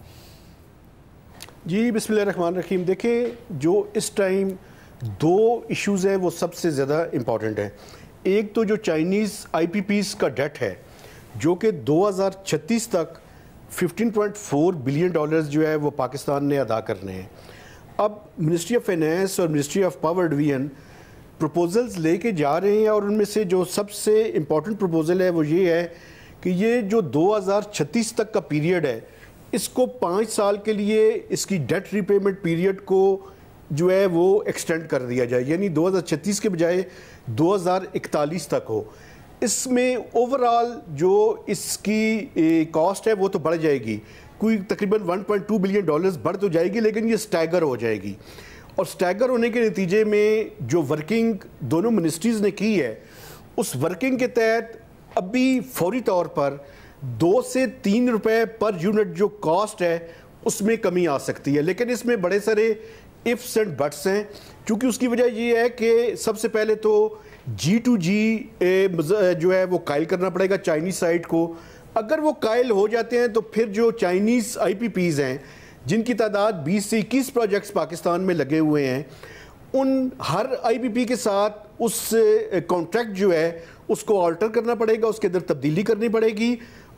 जी बिस्मिल्लाहिर्रहमानिर्रहीम। देखें जो इस टाइम 2 इश्यूज़ हैं वो सबसे ज़्यादा इम्पॉर्टेंट है। एक तो जो चाइनीज़ IPPs का डेट है जो कि 2036 तक 15.4 बिलियन डॉलर्स जो है वो पाकिस्तान ने अदा करने हैं। अब मिनिस्ट्री ऑफ फाइनेंस और ministry of power division proposals लेके जा रहे हैं, और उनमें से जो सबसे इम्पॉर्टेंट प्रपोजल है वो ये है कि ये जो 2036 तक का पीरियड है इसको 5 साल के लिए इसकी डेट रिपेमेंट पीरियड को जो है वो एक्सटेंड कर दिया जाए, यानी 2036 के बजाय 2041 तक हो। इसमें ओवरऑल जो इसकी कॉस्ट है वो तो बढ़ जाएगी, कोई तकरीबन 1.2 बिलियन डॉलर्स बढ़ तो जाएगी, लेकिन ये स्टैगर हो जाएगी। और स्टैगर होने के नतीजे में जो वर्किंग दोनों मिनिस्ट्रीज़ ने की है उस वर्किंग के तहत अभी फौरी तौर पर 2 से 3 रुपए पर यूनिट जो कॉस्ट है उसमें कमी आ सकती है। लेकिन इसमें बड़े सारे इफ्स एंड बट्स हैं, क्योंकि उसकी वजह ये है कि सबसे पहले तो G2G जो है वो कायल करना पड़ेगा चाइनीज़ साइड को। अगर वो कायल हो जाते हैं तो फिर जो चाइनीज़ IPPs हैं जिनकी तादाद 20 से 21 प्रोजेक्ट्स पाकिस्तान में लगे हुए हैं, उन हर IPP के साथ उस कॉन्ट्रैक्ट जो है उसको ऑल्टर करना पड़ेगा, उसके अंदर तब्दीली करनी पड़ेगी,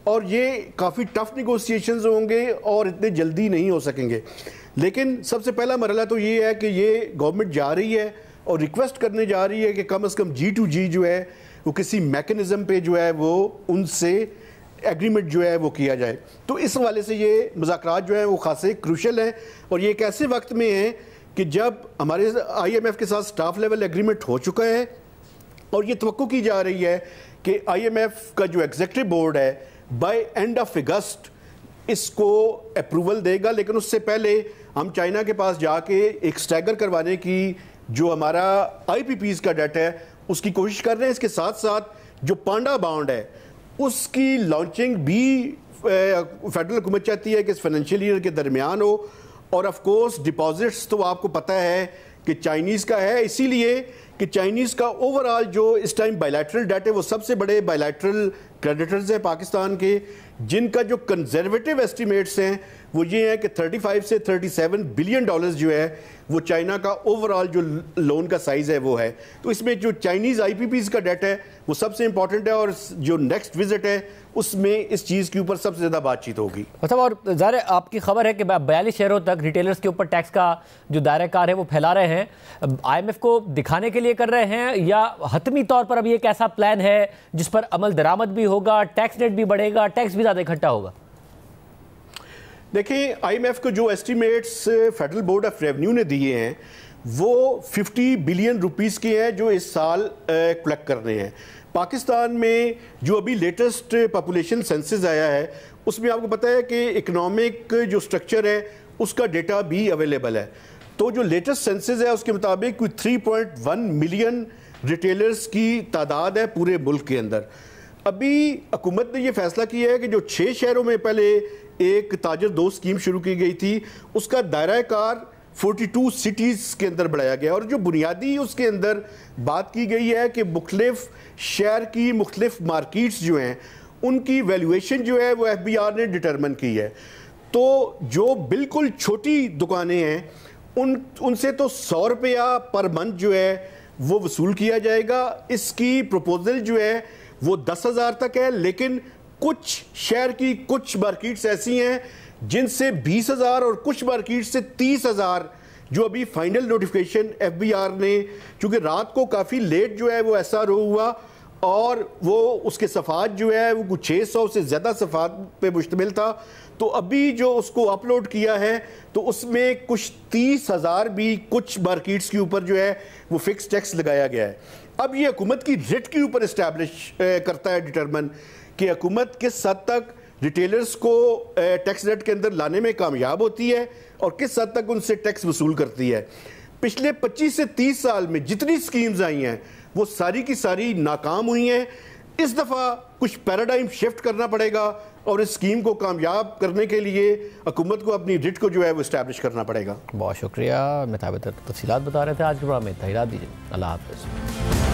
और ये काफ़ी टफ निगोशिएशंस होंगे और इतने जल्दी नहीं हो सकेंगे। लेकिन सबसे पहला मरहला तो ये है कि ये गवर्नमेंट जा रही है और रिक्वेस्ट करने जा रही है कि कम से कम G2G जो है वो किसी मैकेनिज़्म पे जो है वो उनसे एग्रीमेंट जो है वो किया जाए। तो इस हवाले से ये मुज़ाकरात जो है वो खासे क्रूशल हैं और ये एक ऐसे वक्त में है कि जब हमारे IMF के साथ स्टाफ लेवल एग्रीमेंट हो चुका है और ये तवक्को की जा रही है कि IMF का जो एग्जीक्यूटिव बोर्ड है बाय एंड ऑफ अगस्त इसको अप्रूवल देगा। लेकिन उससे पहले हम चाइना के पास जाके एक स्टैगर करवाने की जो हमारा IPPs का डेट है उसकी कोशिश कर रहे हैं। इसके साथ साथ जो पांडा बॉन्ड है उसकी लॉन्चिंग भी फेडरल हुकूमत चाहती है कि इस फाइनेंशियल ईयर के दरमियान हो। और ऑफ कोर्स डिपॉजिट्स तो आपको पता है कि चाइनीज़ का है, इसीलिए कि चाइनीज़ का ओवरऑल जो इस टाइम बायलैटरल डेट है वो सबसे बड़े बायलैटरल क्रेडिटर्स हैं पाकिस्तान के, जिनका जो कंजर्वेटिव एस्टिमेट्स हैं वो ये है कि 35 से 37 बिलियन डॉलर्स जो है वो चाइना का ओवरऑल जो लोन का साइज़ है वो है। तो इसमें जो चाइनीज़ IPPs का डेट है वो सबसे इंपॉर्टेंट है और जो नेक्स्ट विजिट है उसमें इस चीज़ के ऊपर सबसे ज़्यादा बातचीत होगी। मतलब और ज़ाहिर आपकी खबर है कि 42 शहरों तक रिटेलर्स के ऊपर टैक्स का जो दायरा कार है वो फैला रहे हैं, IMF को दिखाने के लिए कर रहे हैं या हतमी तौर पर अभी एक ऐसा प्लान है जिस पर अमल दरामद भी होगा, टैक्स रेट भी बढ़ेगा, टैक्स भी ज़्यादा इकट्ठा होगा? देखिए IMF को जो estimates federal board of revenue ने दिए हैं वो 50 बिलियन रुपीस के हैं जो इस साल कलेक्ट करने हैं। पाकिस्तान में जो अभी लेटेस्ट पॉपुलेशन सेंसस आया है उसमें आपको पता है कि इकोनॉमिक जो स्ट्रक्चर है उसका डेटा भी अवेलेबल है। तो जो लेटेस्ट सेंसस है उसके मुताबिक कोई 3.1 मिलियन रिटेलर्स की तादाद है पूरे मुल्क के अंदर। अभी हुकूमत ने यह फैसला किया है कि जो 6 शहरों में पहले एक ताजर दोस्त स्कीम शुरू की गई थी उसका दायरा कार 42 सिटीज़ के अंदर बढ़ाया गया और जो बुनियादी उसके अंदर बात की गई है कि मुख्तलिफ शहर की मुख्तलिफ मार्केट्स जो हैं उनकी वैल्यूएशन जो है वो FBR ने डिटरमिन की है। तो जो बिल्कुल छोटी दुकानें हैं उनसे तो 100 रुपया पर मंथ जो है वो वसूल किया जाएगा। इसकी प्रपोजल जो है वो 10,000 तक है, लेकिन कुछ शहर की कुछ मार्केट्स ऐसी हैं जिनसे 20,000 और कुछ मार्केट्स से 30,000 जो अभी फाइनल नोटिफिकेशन FBR ने, चूँकि रात को काफ़ी लेट जो है वो SRO हुआ और वो उसके सफ़ात जो है वो कुछ 600 से ज़्यादा सफ़ात पे मुश्तमिल था, तो अभी जो उसको अपलोड किया है तो उसमें कुछ 30,000 भी कुछ मार्केट्स के ऊपर जो है वो फिक्स टैक्स लगाया गया है। अब ये हुकूमत की रेट के ऊपर इस्टेब्लिश करता है डिटरमिन कि हुकूमत किस हद तक रिटेलर्स को टैक्स रेट के अंदर लाने में कामयाब होती है और किस हद तक उनसे टैक्स वसूल करती है। पिछले 25 से 30 साल में जितनी स्कीम्स आई हैं वो सारी की सारी नाकाम हुई हैं। इस दफ़ा कुछ पैराडाइम शिफ्ट करना पड़ेगा और इस स्कीम को कामयाब करने के लिए हुकूमत को अपनी रिट को जो है वो इस्टेब्लिश करना पड़ेगा। बहुत शुक्रिया। मैं तफसीलात बता रहे थे आज के प्रोग्राम में। तहिरात दीजिए। अल्लाह हाफ़िज़।